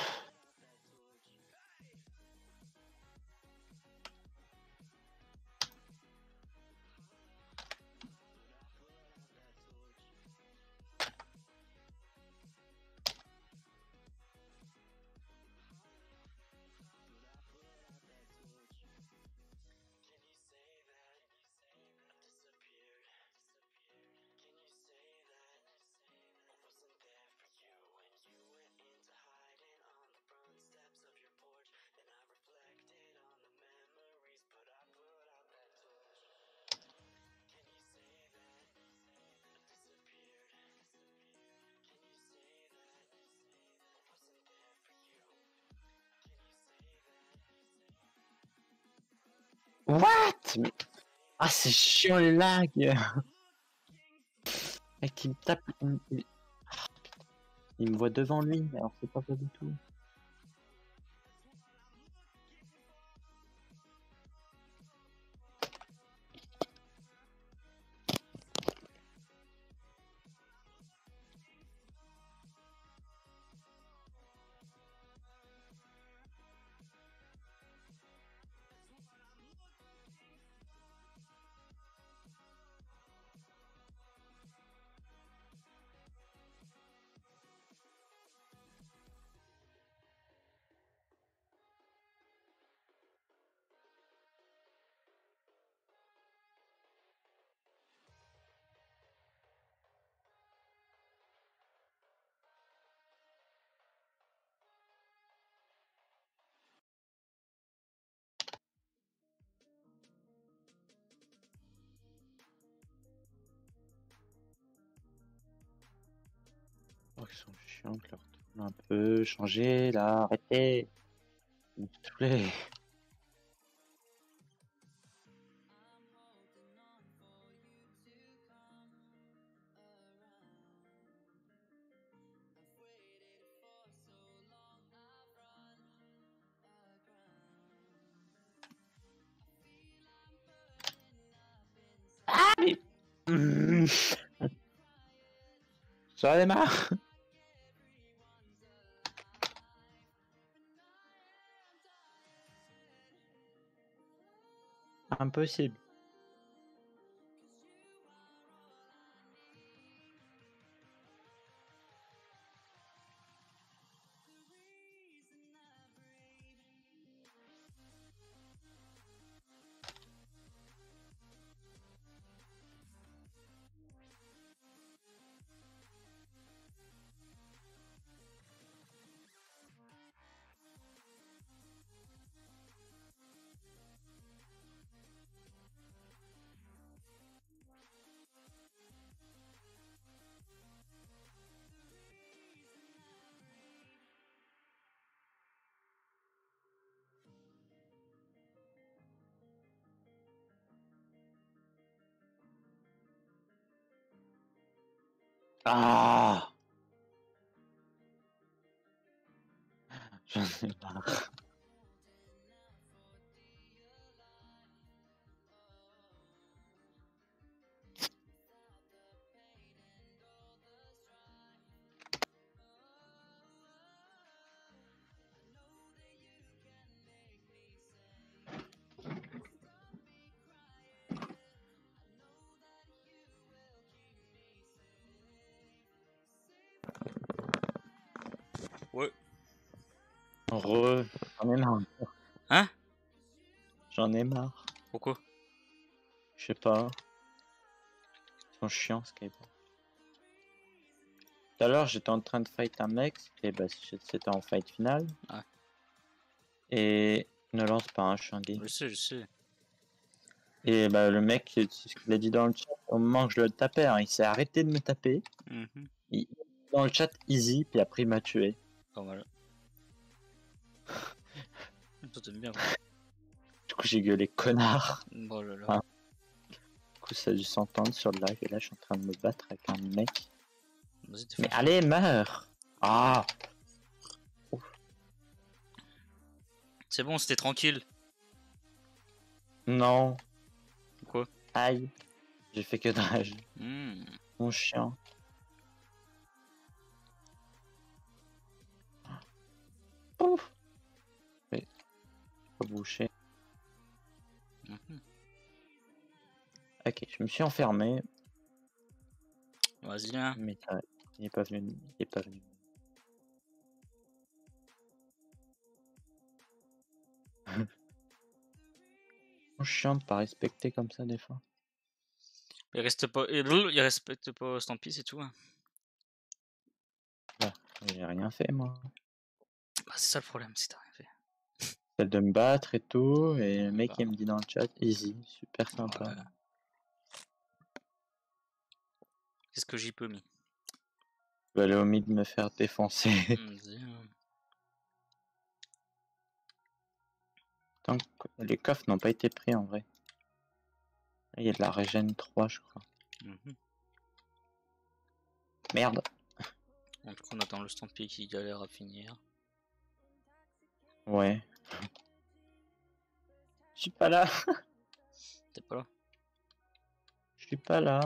What? Mais... Ah, c'est chiant les lags. Mec, il me tape. Il me voit devant lui, alors c'est pas du tout. Oh, ils sont chiants, que leur tourne un peu, changer là, arrêtez. Vous me saoulez. Ah mais... J'en ai marre. Impossible. Ah, j'en ai marre. Ouais. J'en ai marre. Hein? J'en ai marre. Pourquoi? Je sais pas. Ils sont chiants, Skype. Tout à l'heure, j'étais en train de fight un mec, et bah, c'était en fight final. Ouais. Et ne lance pas, hein, je suis un gay. Je sais. Et bah, le mec, c'est ce qu'il a dit dans le chat, au moment que je le tapais, hein, il s'est arrêté de me taper. Il, dans le chat, easy, puis après, il m'a tué. Pas mal. Toi, t'aimes bien, quoi. Du coup, j'ai gueulé connard. Oh là là. Enfin, du coup, ça a dû s'entendre sur le live, et là, je suis en train de me battre avec un mec. Vas-y, t'es Mais fort. allez, meurs! Ah! C'est bon, c'était tranquille. Non. Pourquoi? Aïe. J'ai fait que drage. Mon chien. Ouf. Oui. Faut boucher. Ok, je me suis enfermé. Vas-y, hein. Mais il est pas venu. Il est pas venu. Mon chien de pas respecter comme ça des fois. Il respecte pas Stampy, c'est tout. Hein. Bah, j'ai rien fait moi. Bah, c'est ça le problème, si t'as rien fait. C'est de me battre et tout, et le mec il me dit dans le chat, easy, super sympa. Ouais. Qu'est-ce que j'y peux mis? Je vais aller au mid me faire défoncer. Tant que les coffres n'ont pas été pris en vrai. Il y a de la régène 3 je crois. Merde. En tout cas on attend le Stampy qui galère à finir. Ouais. Je suis pas là. T'es pas là? Je suis pas là.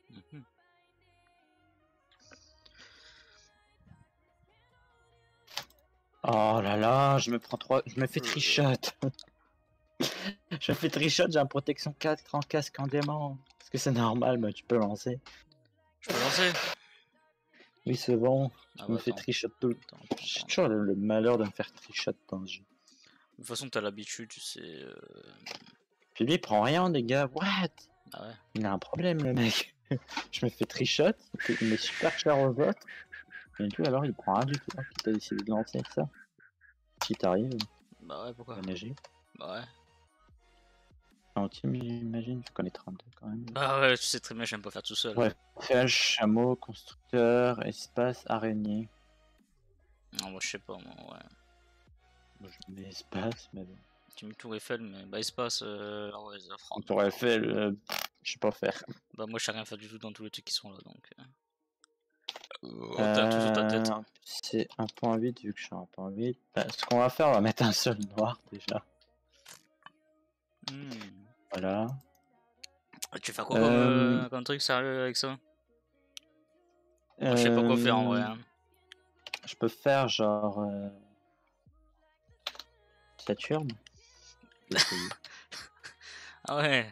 Oh là là, je me prends 3. Je me fais trichot. Je me fais trichot, j'ai un protection 4 en casque en diamant. Est-ce que c'est normal? Bah tu peux lancer. Je peux lancer? Oui c'est bon. Ah Je me fais trichot tout le temps. J'ai toujours le malheur de me faire trichot dans ce jeu. De toute façon t'as l'habitude, tu sais. Puis lui il prend rien les gars. What? Ah ouais. Il a un problème le mec. Je me fais trichot, il met super cher aux autres. Et tout alors il prend rien du tout. Qui t'a décidé de lancer avec ça? Si t'arrives. Bah ouais, pourquoi? Nager. Bah ouais. En team j'imagine, tu connais 32 quand même. Ah ouais, tu sais très bien, j'aime pas faire tout seul. Ouais, flèche, chameau, constructeur, espace, araignée. Non, moi je sais pas, moi, ouais. Moi je mets espace, mais bon. Tu mets Tour Eiffel, mais bah espace, ouais, Tour Eiffel, je sais pas faire. Bah moi je sais rien faire du tout dans tous les trucs qui sont là, donc... T'as tout sur ta tête. C'est 1.8 vu que je suis à 1.8. Bah, ce qu'on va faire, on va mettre un seul noir déjà. Voilà. Tu fais quoi comme truc sérieux avec ça? Moi, je sais pas quoi faire en vrai. Hein. Je peux faire genre Saturne. Ah ouais.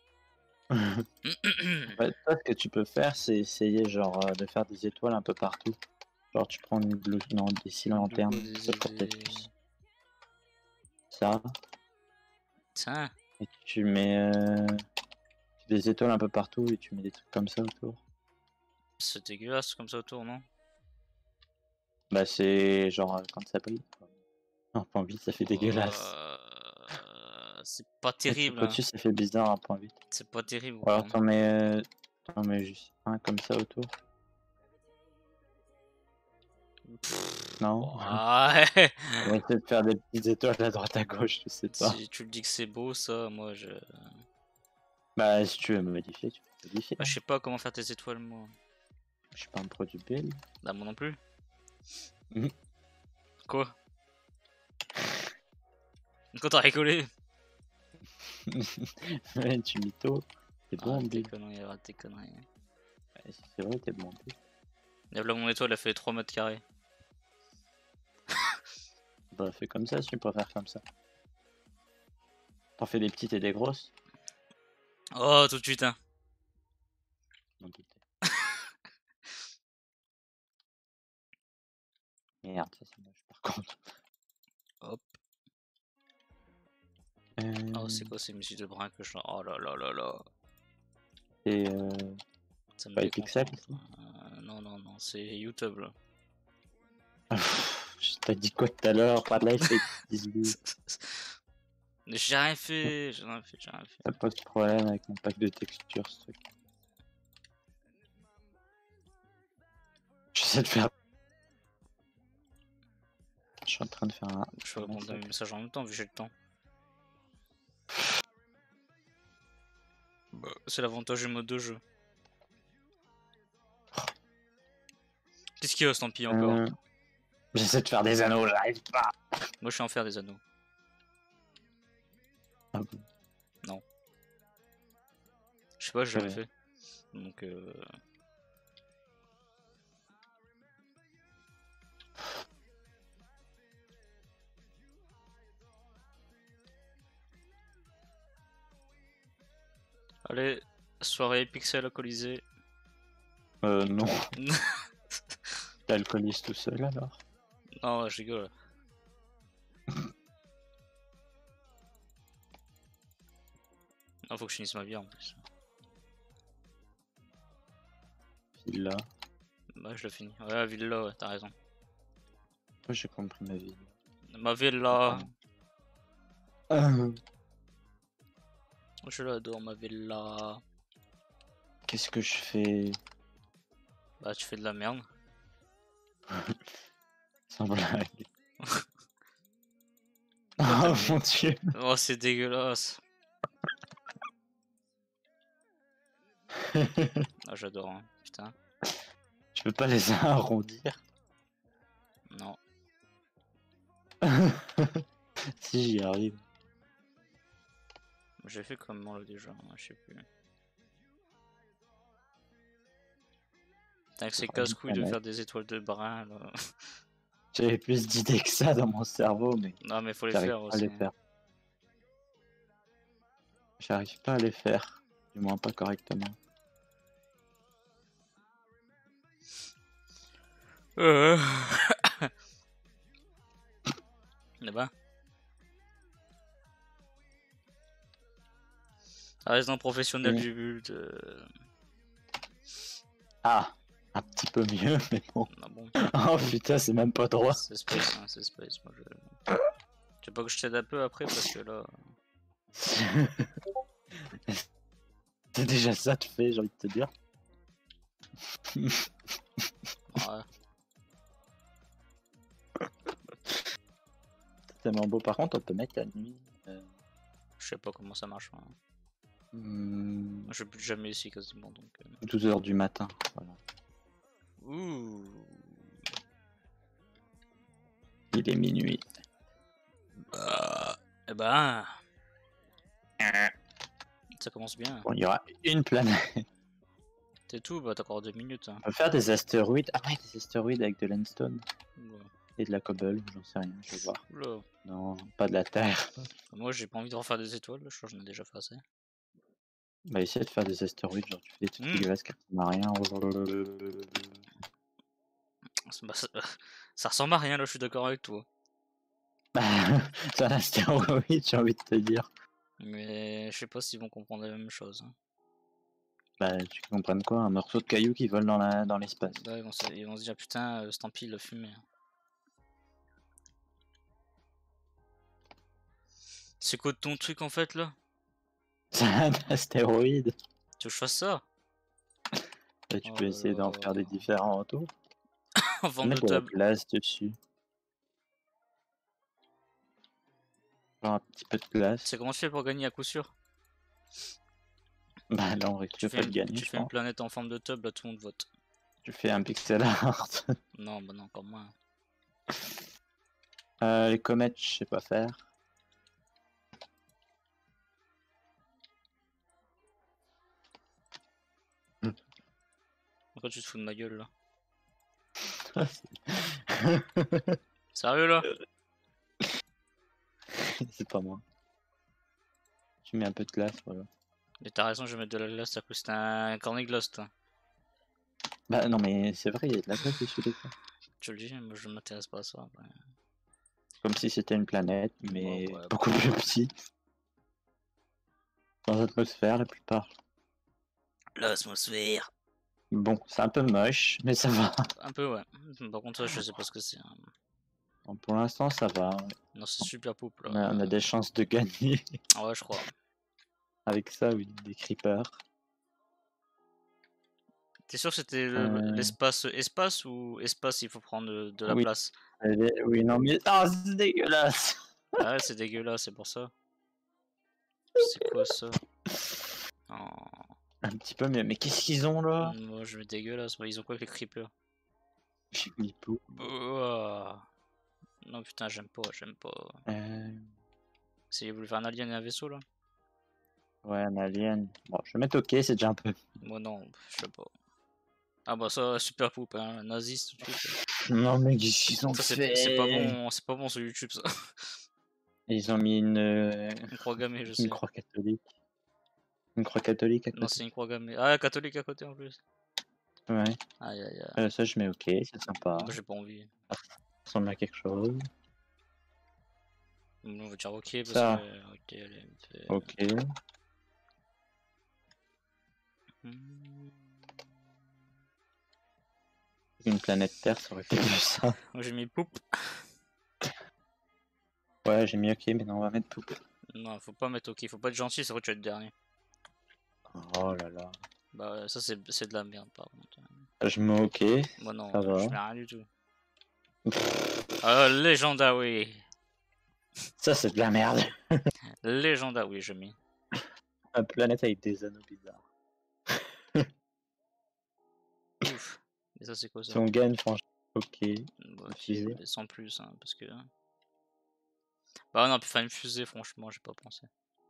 Ouais, toi, ce que tu peux faire, c'est essayer genre de faire des étoiles un peu partout. Genre tu prends une blue, non, des lanternes, ça pour peut-être plus. Ça. Tiens. Et tu mets des étoiles un peu partout et tu mets des trucs comme ça autour. C'est dégueulasse comme ça autour, non? Bah c'est genre quand ça brille. Un point 8 ça fait dégueulasse. C'est pas terrible. Au-dessus ça fait bizarre un point 8. C'est pas terrible. Ou alors t'en mets juste un comme ça autour. Non. Ouais. On va essayer de faire des petites étoiles à droite à gauche, je sais pas. Si tu le dis que c'est beau ça, moi je... Bah si tu veux me modifier, tu peux modifier. Bah, je sais pas comment faire tes étoiles moi. Je suis pas un produit build. Bah moi non plus. Quoi? Quand t'as rigolé? Ouais, tu mytho. T'es bon en build. Tes conneries. Ouais, c'est vrai, t'es bon en build. Y'a là mon étoile, elle fait 3 mètres carrés. Bah fais comme ça si tu préfères comme ça. T'en fais des petites et des grosses. Oh tout de suite hein. Merde, ça c'est moche par contre. Hop. Oh, c'est quoi ces musiques de brin que je. Oh là là là là. Et Ça me pas Pixel déconcentre. Non, non, non, c'est YouTube là. Je t'ai dit quoi tout à l'heure? Pas de live, c'est 18. J'ai rien fait, j'ai rien fait, j'ai rien fait. Ça pose problème avec mon pack de textures ce truc. J'essaie de faire. Je suis en train de faire un. Je peux répondre à mes messages en même temps vu que j'ai le temps. Bah, c'est l'avantage du mode de jeu. Qu'est-ce qu'il y a, tant pis encore? J'essaie de faire des anneaux, j'arrive pas. Moi je suis en faire des anneaux. Ah bon? Non. Je sais pas, j'ai jamais fait. Donc allez, soirée pixel alcoolisé. Non. T'alcoolises tout seul alors? Non, je rigole. Ah, faut que je finisse ma vie en plus. Villa. Bah, je l'ai fini. Ouais, villa, ouais, t'as raison. Moi j'ai compris ma vie. Ma villa. Je l'adore, ma villa. Qu'est-ce que je fais? Bah, tu fais de la merde. Sans blague. Oh mon dieu. Oh, c'est dégueulasse. Ah, j'adore, hein. Putain. Tu peux pas les arrondir? Non. Si j'y arrive. J'ai fait comment là déjà, je sais plus. Putain, que c'est casse-couille de faire des étoiles de brin là. J'avais plus d'idées que ça dans mon cerveau, mais. Non, mais faut les faire aussi. J'arrive pas à les faire. Du moins pas correctement. Eh ben. Reste un professionnel du but. Ah, un petit peu mieux, mais bon. Ah bon. Oh putain, c'est même pas droit. C'est space, hein, c'est space. Moi, je... Tu veux pas que je t'aide un peu après parce que là. C'est déjà ça de fait, j'ai envie de te dire. Ouais. C'est tellement beau. Par contre, on peut mettre la nuit. Je sais pas comment ça marche. Hein. Je bute jamais ici quasiment donc. 12h du matin. Voilà. Ouh. Il est minuit. Eh ben. Ça commence bien. Bon, il y aura une planète. C'est tout, bah t'as encore 2 minutes. Hein. On peut faire des astéroïdes. Ah ouais, des astéroïdes avec de l'endstone. Ouais. Et de la cobble, j'en sais rien, je vais voir. Oula. Non, pas de la terre. Moi j'ai pas envie de refaire des étoiles, je crois que j'en ai déjà fait assez. Bah essayer de faire des astéroïdes, genre tu fais des trucs dégueulasses qui ressemblent à rien. Bah, ça ressemble à rien là, je suis d'accord avec toi. C'est un astéroïde, j'ai envie de te dire. Mais je sais pas s'ils vont comprendre la même chose. Hein. Bah tu comprennes quoi? Un morceau de caillou qui vole dans l'espace. Bah, ils vont se dire putain, Stampy il a fumé. C'est quoi ton truc en fait là? C'est un astéroïde. Tu veux que je fasse ça? Et tu peux essayer d'en faire des différents autour. En forme de table. Glace dessus. Genre un petit peu de glace. C'est comment tu fais pour gagner à coup sûr? Bah là on risque pas de gagner. Tu fais une planète en forme de tub, là tout le monde vote. Tu fais un pixel art. Non, bah non, encore moins. Les comètes, je sais pas faire. Pourquoi tu te fous de ma gueule là? Sérieux là? C'est pas moi. Tu mets un peu de glace, voilà. Mais t'as raison, je vais mettre de la glace, à cause c'est un cornet glace toi. Bah non mais c'est vrai, il y a de la glace dessus des fois. Tu le dis, moi je m'intéresse pas à ça. Ouais. Comme si c'était une planète, mais ouais, beaucoup plus petite. Dans l'atmosphère la plupart. L'atmosphère. Bon, c'est un peu moche, mais ça va. Un peu, ouais. Par contre, ça, je sais pas ce que c'est. Hein. Bon, pour l'instant, ça va. Non, c'est super poupe là. On a des chances de gagner. Ouais, je crois. Avec ça, oui, des creepers. T'es sûr que c'était l'espace espace ou espace il faut prendre de la Oui. place? Oui, non, mais. Ah, c'est dégueulasse! Ah ouais, c'est dégueulasse, c'est pour ça. C'est quoi ça? Oh. Un petit peu, mais qu'est-ce qu'ils ont là? Moi, je mets dégueulasse. Ils ont quoi avec les creepers? J'ai mis pou. Oh. Non, putain, j'aime pas, j'aime pas. C'est ils voulaient faire un alien et un vaisseau là? Ouais, un alien. Bon, je vais mettre OK, c'est déjà un peu. Moi, non, je sais pas. Ah bah ça, super poupe, hein, naziste tout de suite. Non, mais qu'est-ce qu'ils ont fait? C'est pas bon sur YouTube ça. Ils ont mis une croix gammée, je sais. Une croix catholique. Une croix catholique à côté. Non, c'est une croix gammée. Ah, catholique à côté en plus. Ouais. Aïe aïe aïe. Ça, je mets OK, c'est sympa. Moi, j'ai pas envie. Ça ressemble à quelque chose. On va dire OK parce ça. que. OK, allez, fait... OK. Une planète Terre, ça aurait été mieux ça. Moi, j'ai mis poupe. Ouais, j'ai mis OK, mais non, on va mettre poupe. Non, faut pas mettre OK, faut pas être gentil, c'est vrai que tu vas être dernier. Oh là là. Bah, ça, c'est de la merde par contre. Je mets OK. Moi, non, ça va. je mets rien du tout. Légenda, oui. Ça, c'est de la merde. Légenda, oui, je mets. Une planète avec des anneaux bizarres. Ouf. Et ça, c'est quoi ça? Si on gagne, franchement, OK. Bah, sans plus, hein, parce que. Bah, on a pu faire une fusée, franchement, j'ai pas pensé.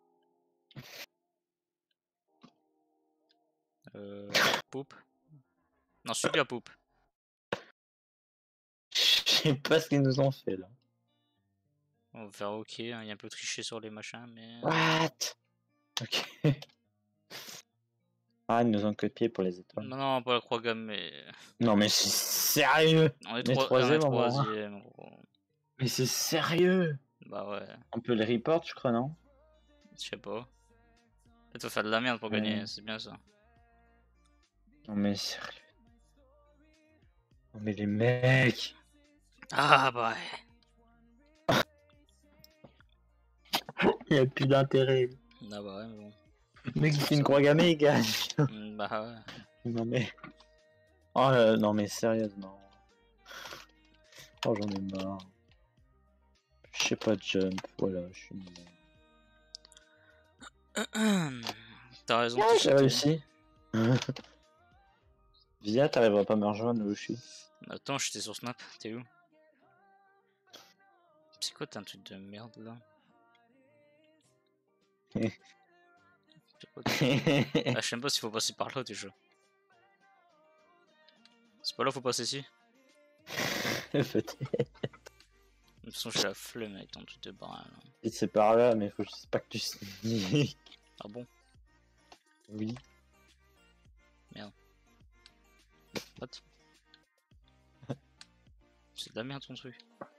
Poupe. Non, super poupe. Je sais pas ce qu'ils nous ont fait là. On va faire OK, hein, il y a un peu triché sur les machins, mais. What? OK. Ah, ils nous ont copié pour les étoiles. Non, non, pas la croix gammée. Non, mais c'est sérieux! On est troisième. Mais c'est sérieux! Bah ouais. On peut les report, je crois, non? Je sais pas. Peut-être faut faire de la merde pour gagner, c'est bien ça. Non, mais sérieux. Non, mais les mecs! Ah bah ouais. Il n'y a plus d'intérêt. Ah bah ouais, mais bon. Le mec, il fait une croix gammée, il gagne. Bah ouais. Non, mais. Oh non, mais sérieusement. Oh, j'en ai marre. Je sais pas de jump, voilà, je suis nul. T'as raison. Ouais, j'ai réussi. Via, t'arriveras pas à me rejoindre où je suis. Attends, j'étais sur Snap, t'es où? C'est quoi, t'as un truc de merde là? Je sais même pas s'il faut passer par là déjà. C'est pas là, faut passer ici? Peut-être. De toute façon, j'ai la flemme avec ton truc de bras là. C'est par là, mais faut juste pas que tu sneak. Ah bon? Oui. Merde. What? C'est de la merde ton truc.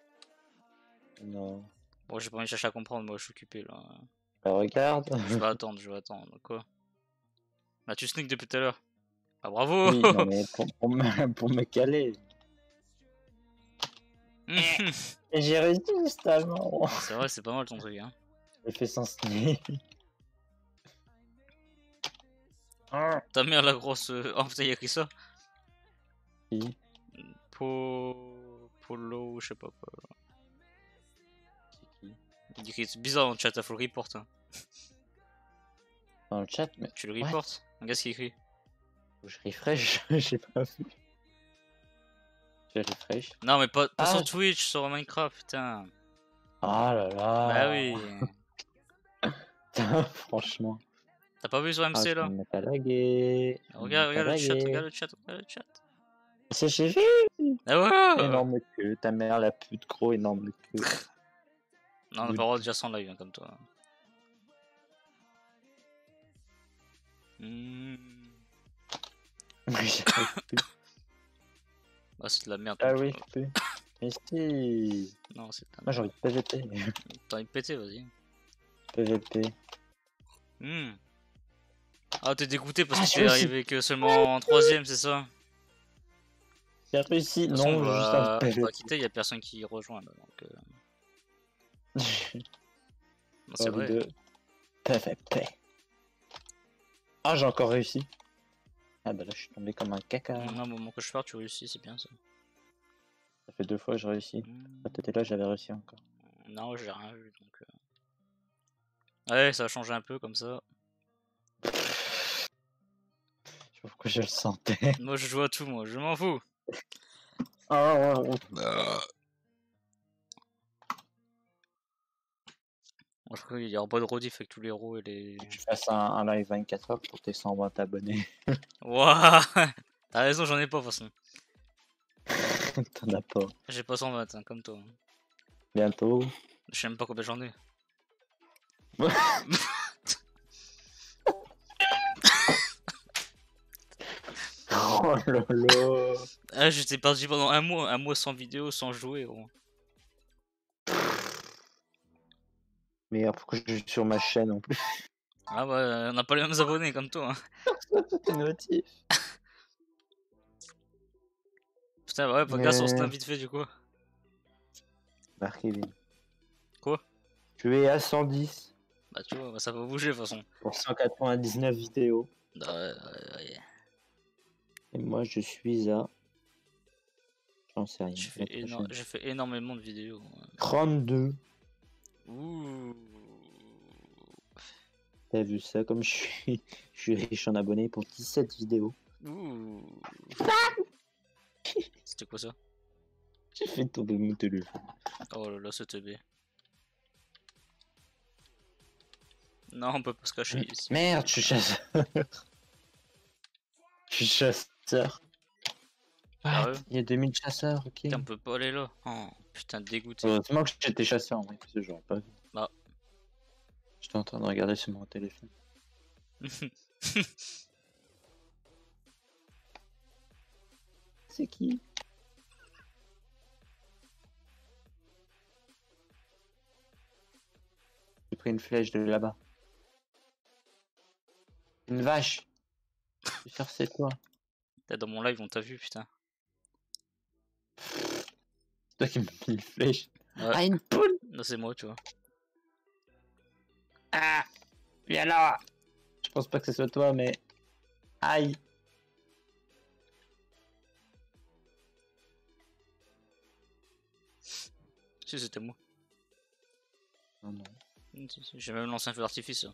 Non. Bon, j'ai pas envie de chercher à comprendre, moi je suis occupé là. Bah, regarde. Je vais attendre. Quoi? Bah, tu sneak depuis tout à l'heure. Ah, bravo! Oui, non, mais pour me caler. J'ai réussi justement. C'est vrai, c'est pas mal ton truc, hein. J'ai fait sans sneak. Ta mère, la grosse. Oh putain, y'a écrit ça? Oui. Polo, je sais pas quoi. Il dit que c'est bizarre dans le chat, faut le report. Hein. Dans le chat, mais. Tu le reportes? Regarde ce qu'il écrit. Je refresh, j'ai pas vu. Je refresh. Non, mais pas sur Twitch, sur Minecraft, putain. Ah là là. Bah oui. Franchement. T'as pas vu sur MC là? Pas lagué. Regarde le chat, C'est j'ai vu. Ah ouais. Énorme queue, ta mère la pute, gros énorme queue. Non, on a pas le droit de dire sans live hein, comme toi. Ah, c'est de la merde. Ah oui, je peux. Mais si. Non, c'est de la Moi j'ai envie de PVP. T'as envie de péter, vas-y. PVP. Ah, t'es dégoûté parce Ah, que j'ai t'es réussi. arrivé que seulement en 3ème, c'est ça? J'ai réussi. De toute façon, Non, j'ai juste envie de on PVP. va quitter, y a personne qui rejoint là. Donc, non, c'est J'ai envie vrai. de PVP. Ah, j'ai encore réussi. Ah bah là, je suis tombé comme un caca. Non, au moment que je pars, tu réussis, c'est bien ça. Ça fait 2 fois que je réussis. Quand t'étais là, j'avais réussi encore. Non, j'ai rien vu donc. Ouais, ça a changé un peu comme ça. Je sais pas pourquoi je le sentais. Moi, je joue à tout, moi, je m'en fous. Oh. Moi, je crois qu'il y aura pas de rediff avec tous les héros et les. Je fasse un live 24 heures pour tes 120 abonnés. Wouah. T'as raison, j'en ai pas de toute façon. T'en as pas. J'ai pas 120, hein, comme toi. Bientôt. Je sais même pas combien j'en ai. Oh lolo. Ah, j'étais perdu pendant un mois sans vidéo, sans jouer, gros. Mais pourquoi je suis sur ma chaîne en plus? Ah bah, on n'a pas les mêmes abonnés comme toi. Hein. Tes notifs. Putain, bah ouais, pas grâce, on se vite fait du coup. Marquez. Quoi? Tu es à 110. Bah tu vois, ça va bouger de toute façon. Pour 199 vidéos. Ouais. Et moi je suis à... J'en sais rien. J'ai fait énormément de vidéos. 32. Ouh. T'as vu ça comme je suis riche en abonnés pour 17 vidéos. Ouh. C'était quoi ça? J'ai fait tomber mon téléphone. Oh là là, c'était bien. Non, on peut pas se cacher ici. Merde, je suis chasseur. Je suis chasseur. Sérieux? Il y a 2000 chasseurs, ok. Putain, on peut pas aller là. Oh, putain, dégoûté. Heureusement que j'étais chasseur, en vrai, parce que j'aurais pas vu. Bah. J'étais en train de regarder sur mon téléphone. C'est qui? J'ai pris une flèche de là-bas. Une vache. J'espère que c'est toi. T'es dans mon live, on t'a vu, putain. C'est toi qui m'as mis une flèche. Ouais. Ah, une poule! Non, c'est moi, tu vois. Ah! Viens là! Je pense pas que ce soit toi, mais... Aïe! Si, c'était moi. Oh non. J'ai même lancé un feu d'artifice.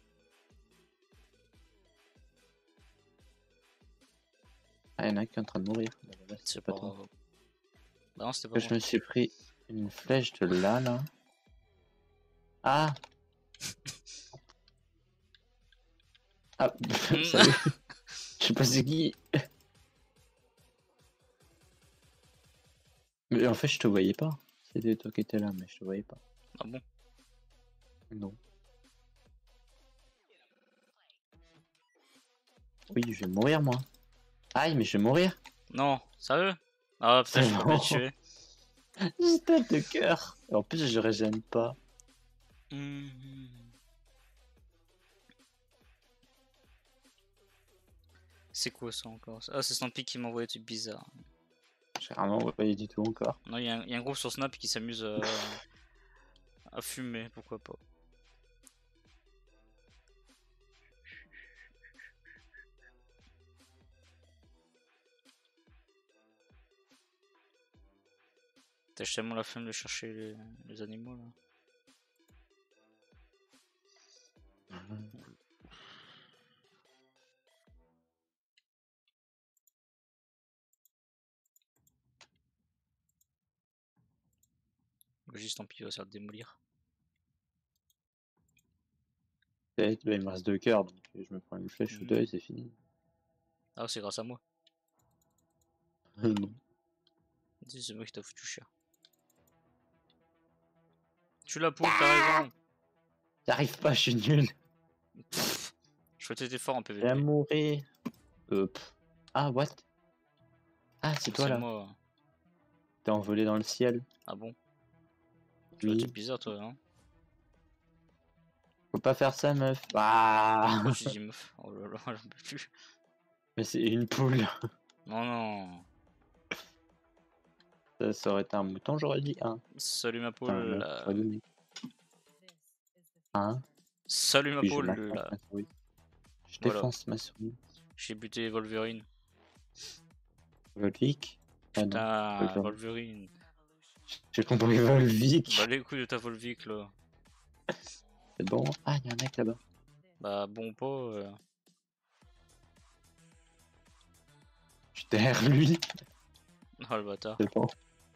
Ah, y'en a un qui est en train de mourir. C'est pas toi. Bah non, c'était pas moi. Je me suis pris une flèche de là. Ah! Ah, salut! Je sais pas c'est qui. Mais en fait, je te voyais pas. C'était toi qui étais là, mais je te voyais pas. Ah bon? Non. Oui, je vais mourir, moi. Aïe, mais je vais mourir. Non, sérieux? Ah putain, je peux pas te tuer. J'ai tête de cœur. En plus, je régène pas. C'est quoi ça encore? Ah, c'est Snappy qui m'a envoyé des trucs bizarres. J'ai rien envoyé du tout encore. Non, il y a un groupe sur Snap qui s'amuse à fumer, pourquoi pas. T'as tellement la flemme de chercher les animaux là. Juste tant pis, il va se faire démolir. Il me reste 2 cœurs, donc je me prends une flèche ou 2 et c'est fini. Ah, c'est grâce à moi. Non. C'est moi qui t'a foutu cher. Tu la poule, t'as raison. J'arrive pas, je suis nul. Je crois que t'étais fort en PVP. Je vais mourir. Ah, what? Ah, c'est toi là. Moi. t'es envolé dans le ciel. Ah bon? Tu Oui. es bizarre toi, hein? Faut pas faire ça, meuf. Ah Pourquoi tu dis meuf? Oh là là, j'en peux plus. Mais c'est une poule. Non, non. Ça aurait été un mouton, j'aurais dit un. Salut ma Putain, poule. meuf, j'aurais dit un. Salut ma Puis je poule. m'attaque ma souris. Je Voilà. défonce ma souris. J'ai buté Wolverine. Volvic. Ah non, Putain, Wolverine. Wolverine. J'ai compris Volvic. Bah les couilles de ta Volvic là. C'est bon. Ah, y'a un mec là-bas. Bah bon pas. Je suis derrière lui. Oh le bâtard. C'est bon.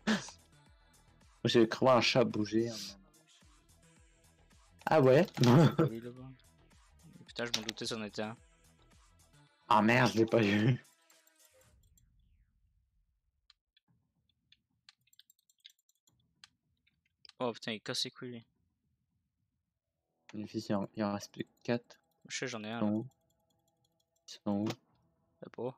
J'ai cru voir un chat bouger. Ah ouais. Ah oui, là-bas. Putain, je m'en doutais, c'en était un. Ah merde, je l'ai pas eu. Oh putain, il casse les couilles. Les fils, il en reste plus que 4. Je sais, j'en ai un. Ils sont où? Ils sont où? Là pas.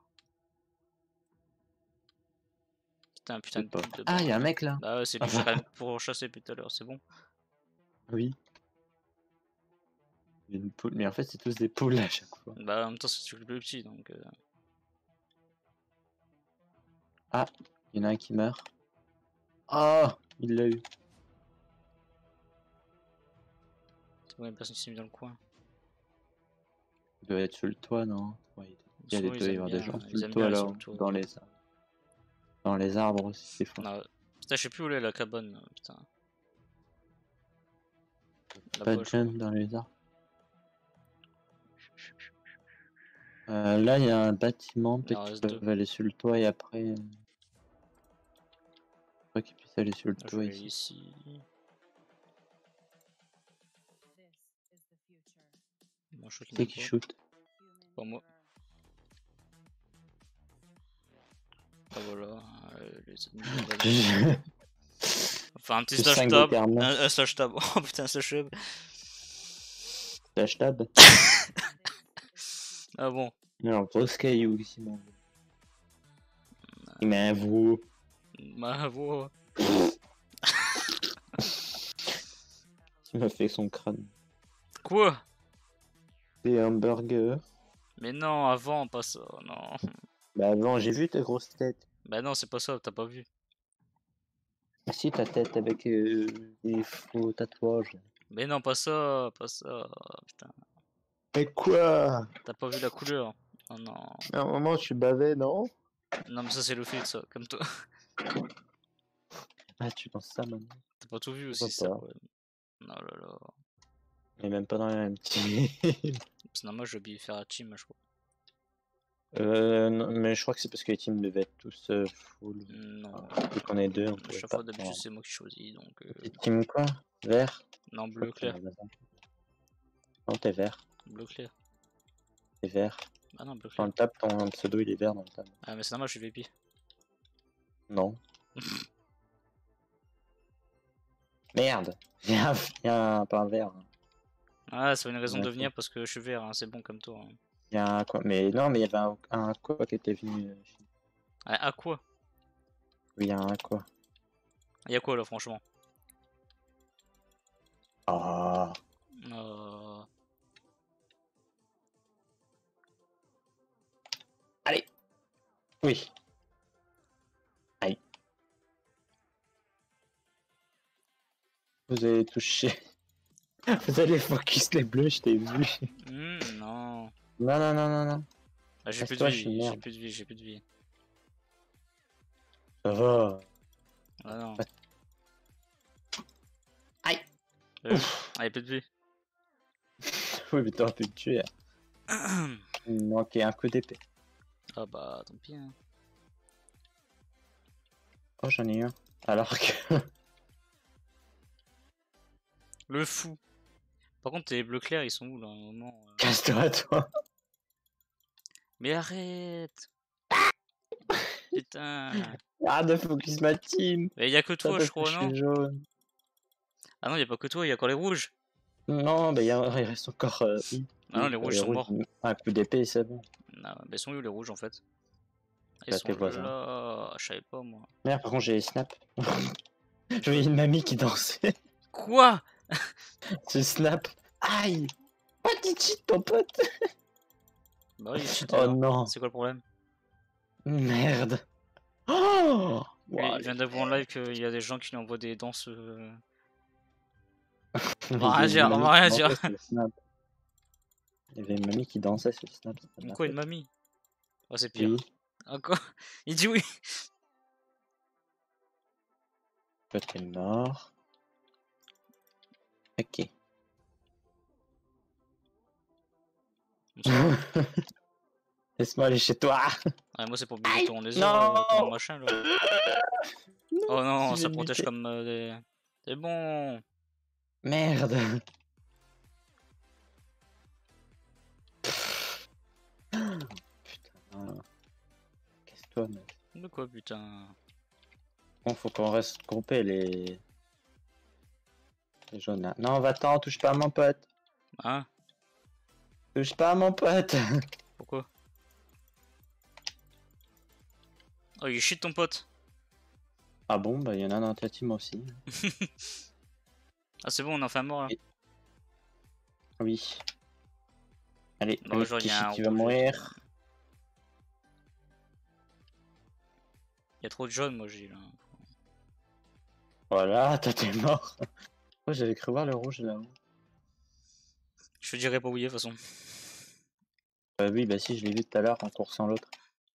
Putain de pute de Ah, y'a un mec là. Bah ouais, c'est lui pour chasser depuis tout à l'heure, c'est bon. Oui. Il y a une poule, mais en fait c'est tous des poules à chaque fois. Bah en même temps c'est le plus petit donc. Ah, il y en a un qui meurt. Oh, il l'a eu. C'est bon, y'a personne qui s'est mis dans le coin. Il doit être sur le toit, non? Ouais, il doit y avoir des gens sur ils le aiment toit bien là, dans les arbres aussi, c'est fort. Non, putain, je sais plus où est la cabane, putain. Pas de jeunes dans les arbres. Là, il y a un bâtiment, peut-être qu'ils peuvent aller sur le toit et après. Pas qu'ils puissent aller sur le toit ici. C'est qui shoot? Pas moi. Ah voilà, les ennemis. Enfin, un petit slash tab. Un slash tab. Oh putain, slash tab. Slash tab? Ah bon? Non, grosse caillou ici, mon gars. Il met un veau. Ma voix. Il m'a fait son crâne. Quoi? C'est un burger. Mais non, avant, pas ça, non. Bah avant, j'ai vu ta grosse tête. Bah non, c'est pas ça, t'as pas vu. Si, ta tête avec des faux tatouages. Mais non, pas ça, putain. Mais quoi? T'as pas vu la couleur? Oh non. À un moment, tu bavais, non? Non, mais ça, c'est le filtre, ça, comme toi. Ah, tu penses ça maintenant? T'as pas tout vu aussi, ça, ouais. Oh là là. Et même pas dans la même team. C'est normal, je vais faire la team, je crois. Non, mais je crois que c'est parce que les teams devaient être tous full. Non. Vu qu'on est deux, on À chaque fois, d'habitude, c'est moi qui choisis, donc. Team quoi? Vert? Non, bleu clair. Non, t'es vert. Bleu clair. T'es vert. Ah non, bleu clair. Dans le tab, ton pseudo il est vert dans le tab. Ah, mais c'est normal, je suis VP. Non. Merde! Viens, pas un vert. Ah, c'est une raison de venir parce que je suis vert, hein, c'est bon comme toi. Hein. Il y a un quoi? Mais non, mais il y avait un quoi qui était venu. À quoi? Oui, il y a un quoi? Il y a quoi là, franchement? Ah. Allez! Oui! Aïe! Vous avez touché. Vous allez focus les bleus, je t'ai vu. Non. Non. Ah, j'ai plus de vie, j'ai plus de vie. Ça va. Ah non. Aïe! Allez, plus de vie. Oui, mais t'aurais pu me tuer. Il manquait un coup d'épée. Ah bah, tant pis. Hein. Oh, j'en ai un. Alors que... Le fou. Par contre, tes bleus clairs, ils sont où là, à un moment Casse-toi, toi. Mais arrête. Putain. Ah, de focus ma team. Mais y'a que toi, je crois, non? Jaune. Ah non, y'a pas que toi, y'a encore les rouges. Non, mais il reste encore... Ah non, les rouges sont morts. Un coup d'épée, c'est bon. Non, mais sont où les rouges en fait? Ils Là, sont tes voisins. là. Je savais pas moi. Merde, par contre, j'ai les snaps. Je voyais une mamie qui dansait. Quoi? C'est snap. Aïe! What did cheat, ton pote? Bah oui, il cheat Oh alors. non! C'est quoi le problème? Merde! Oh! Lui, Wow, il vient d'avouer en live qu'il y a des gens qui lui envoient des danses. On il va y rien avait une dire, on mamie va qui rien dire. dansait sur le snap. Il y avait une mamie qui dansait sur le snap. C'est pas de ma Quoi, une faute. mamie? Oh, c'est pire. Oui, Ah, quoi? Il dit oui. toi t'es mort. Ok. Laisse-moi aller chez toi! Ouais, moi, c'est pour buter ton Non! ton machin là. Non, Oh non, si ça j'ai protège buté. comme des. C'est bon. Merde! Putain. Casse-toi, mec. De quoi, putain? Bon, faut qu'on reste groupés, les jaunes là. Non, va-t'en, touche pas à mon pote. Hein? Touche pas à mon pote. Pourquoi? Oh, il shit ton pote. Ah bon, bah il y en a dans ta team aussi. Ah, c'est bon, on en fait un mort là. Oui. Allez, Bah, le genre, il y a petit un qui va rouge. mourir. Il y a trop de jaunes, moi, j'ai là. Voilà, toi t'es mort. Oh, j'avais cru voir le rouge là-haut. Je te dirais pas oublier de toute façon. Oui, bah si, je l'ai vu tout à l'heure en coursant l'autre.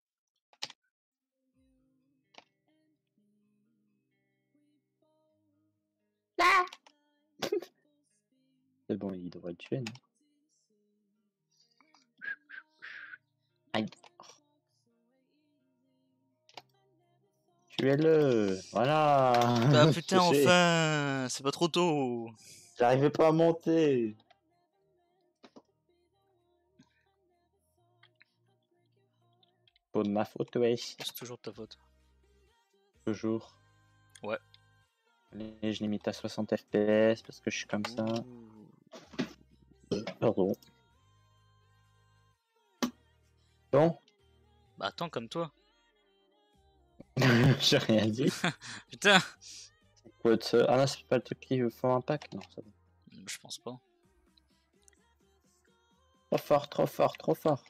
C'est bon, il devrait le tuer, non? Aïe. Tuez-le. Voilà. Ah putain, Touché. enfin! C'est pas trop tôt! J'arrivais pas à monter. Pour de ma faute, wesh. C'est toujours de ta faute. Toujours. Ouais. Allez, je limite à 60 FPS parce que je suis comme ça. Pardon. Bon. Bah attends, comme toi. J'ai rien dit. Putain! Quoi de ça? Ah non, c'est pas le truc qui font un pack? Non, ça va. Je pense pas. Trop fort, trop fort, trop fort.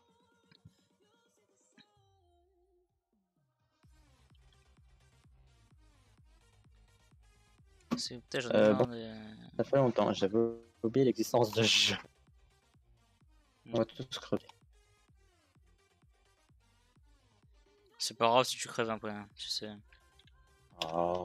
C'est peut-être j'en ai marre Bon. des... Ça fait longtemps, j'avais oublié l'existence de ce jeu. On va tous crever. C'est pas grave si tu crèves après, hein, tu sais. Oh.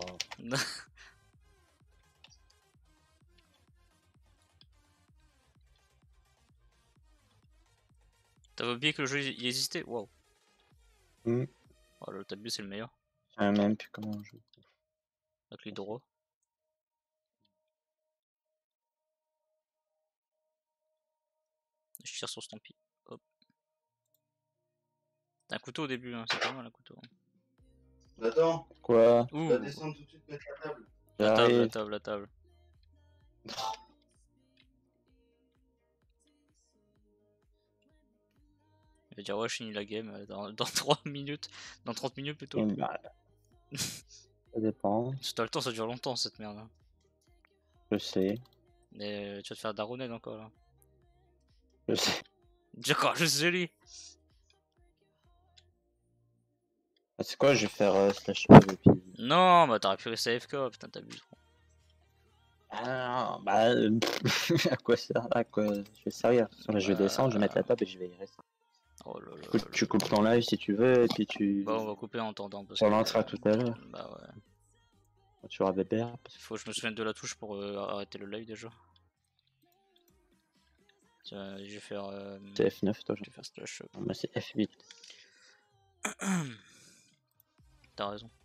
T'avais oublié que le jeu il existait? Waouh. Mm. Oh, le tabu c'est le meilleur. Je sais même plus comment on joue. Avec les droits. Je tire sur ce tampi. Hop. T'as un couteau au début, hein. C'est pas mal un couteau. Attends, Quoi? Ouh, tu vas descendre tout de suite mettre la table. la table, la J'arrive. table, la table. Il va dire ouais je finis la game dans 3 minutes. Dans 30 minutes plutôt. Et bah, ça dépend. Si t'as le temps ça dure longtemps cette merde hein. Je sais. Mais tu vas te faire daronner encore là. Je sais. D'accord, je sais lui. Ah, c'est quoi? Je vais faire slash pub et puis. Non, bah t'aurais pu rester AFK, putain t'abuses trop. Ah non, bah. À quoi ça? À quoi je vais servir? Là, je vais descendre, je vais mettre la table et je vais y rester. Oh là là. Écoute, tu coupes ton live si tu veux et puis tu. Bah on va couper en attendant parce On que... lancera tout à l'heure. Bah ouais. Quand tu auras bébé. Faut que je me souvienne de la touche pour arrêter le live déjà. Tiens, je vais faire... C'est F9 toi, je vais faire slash. Moi c'est F8. T'as raison.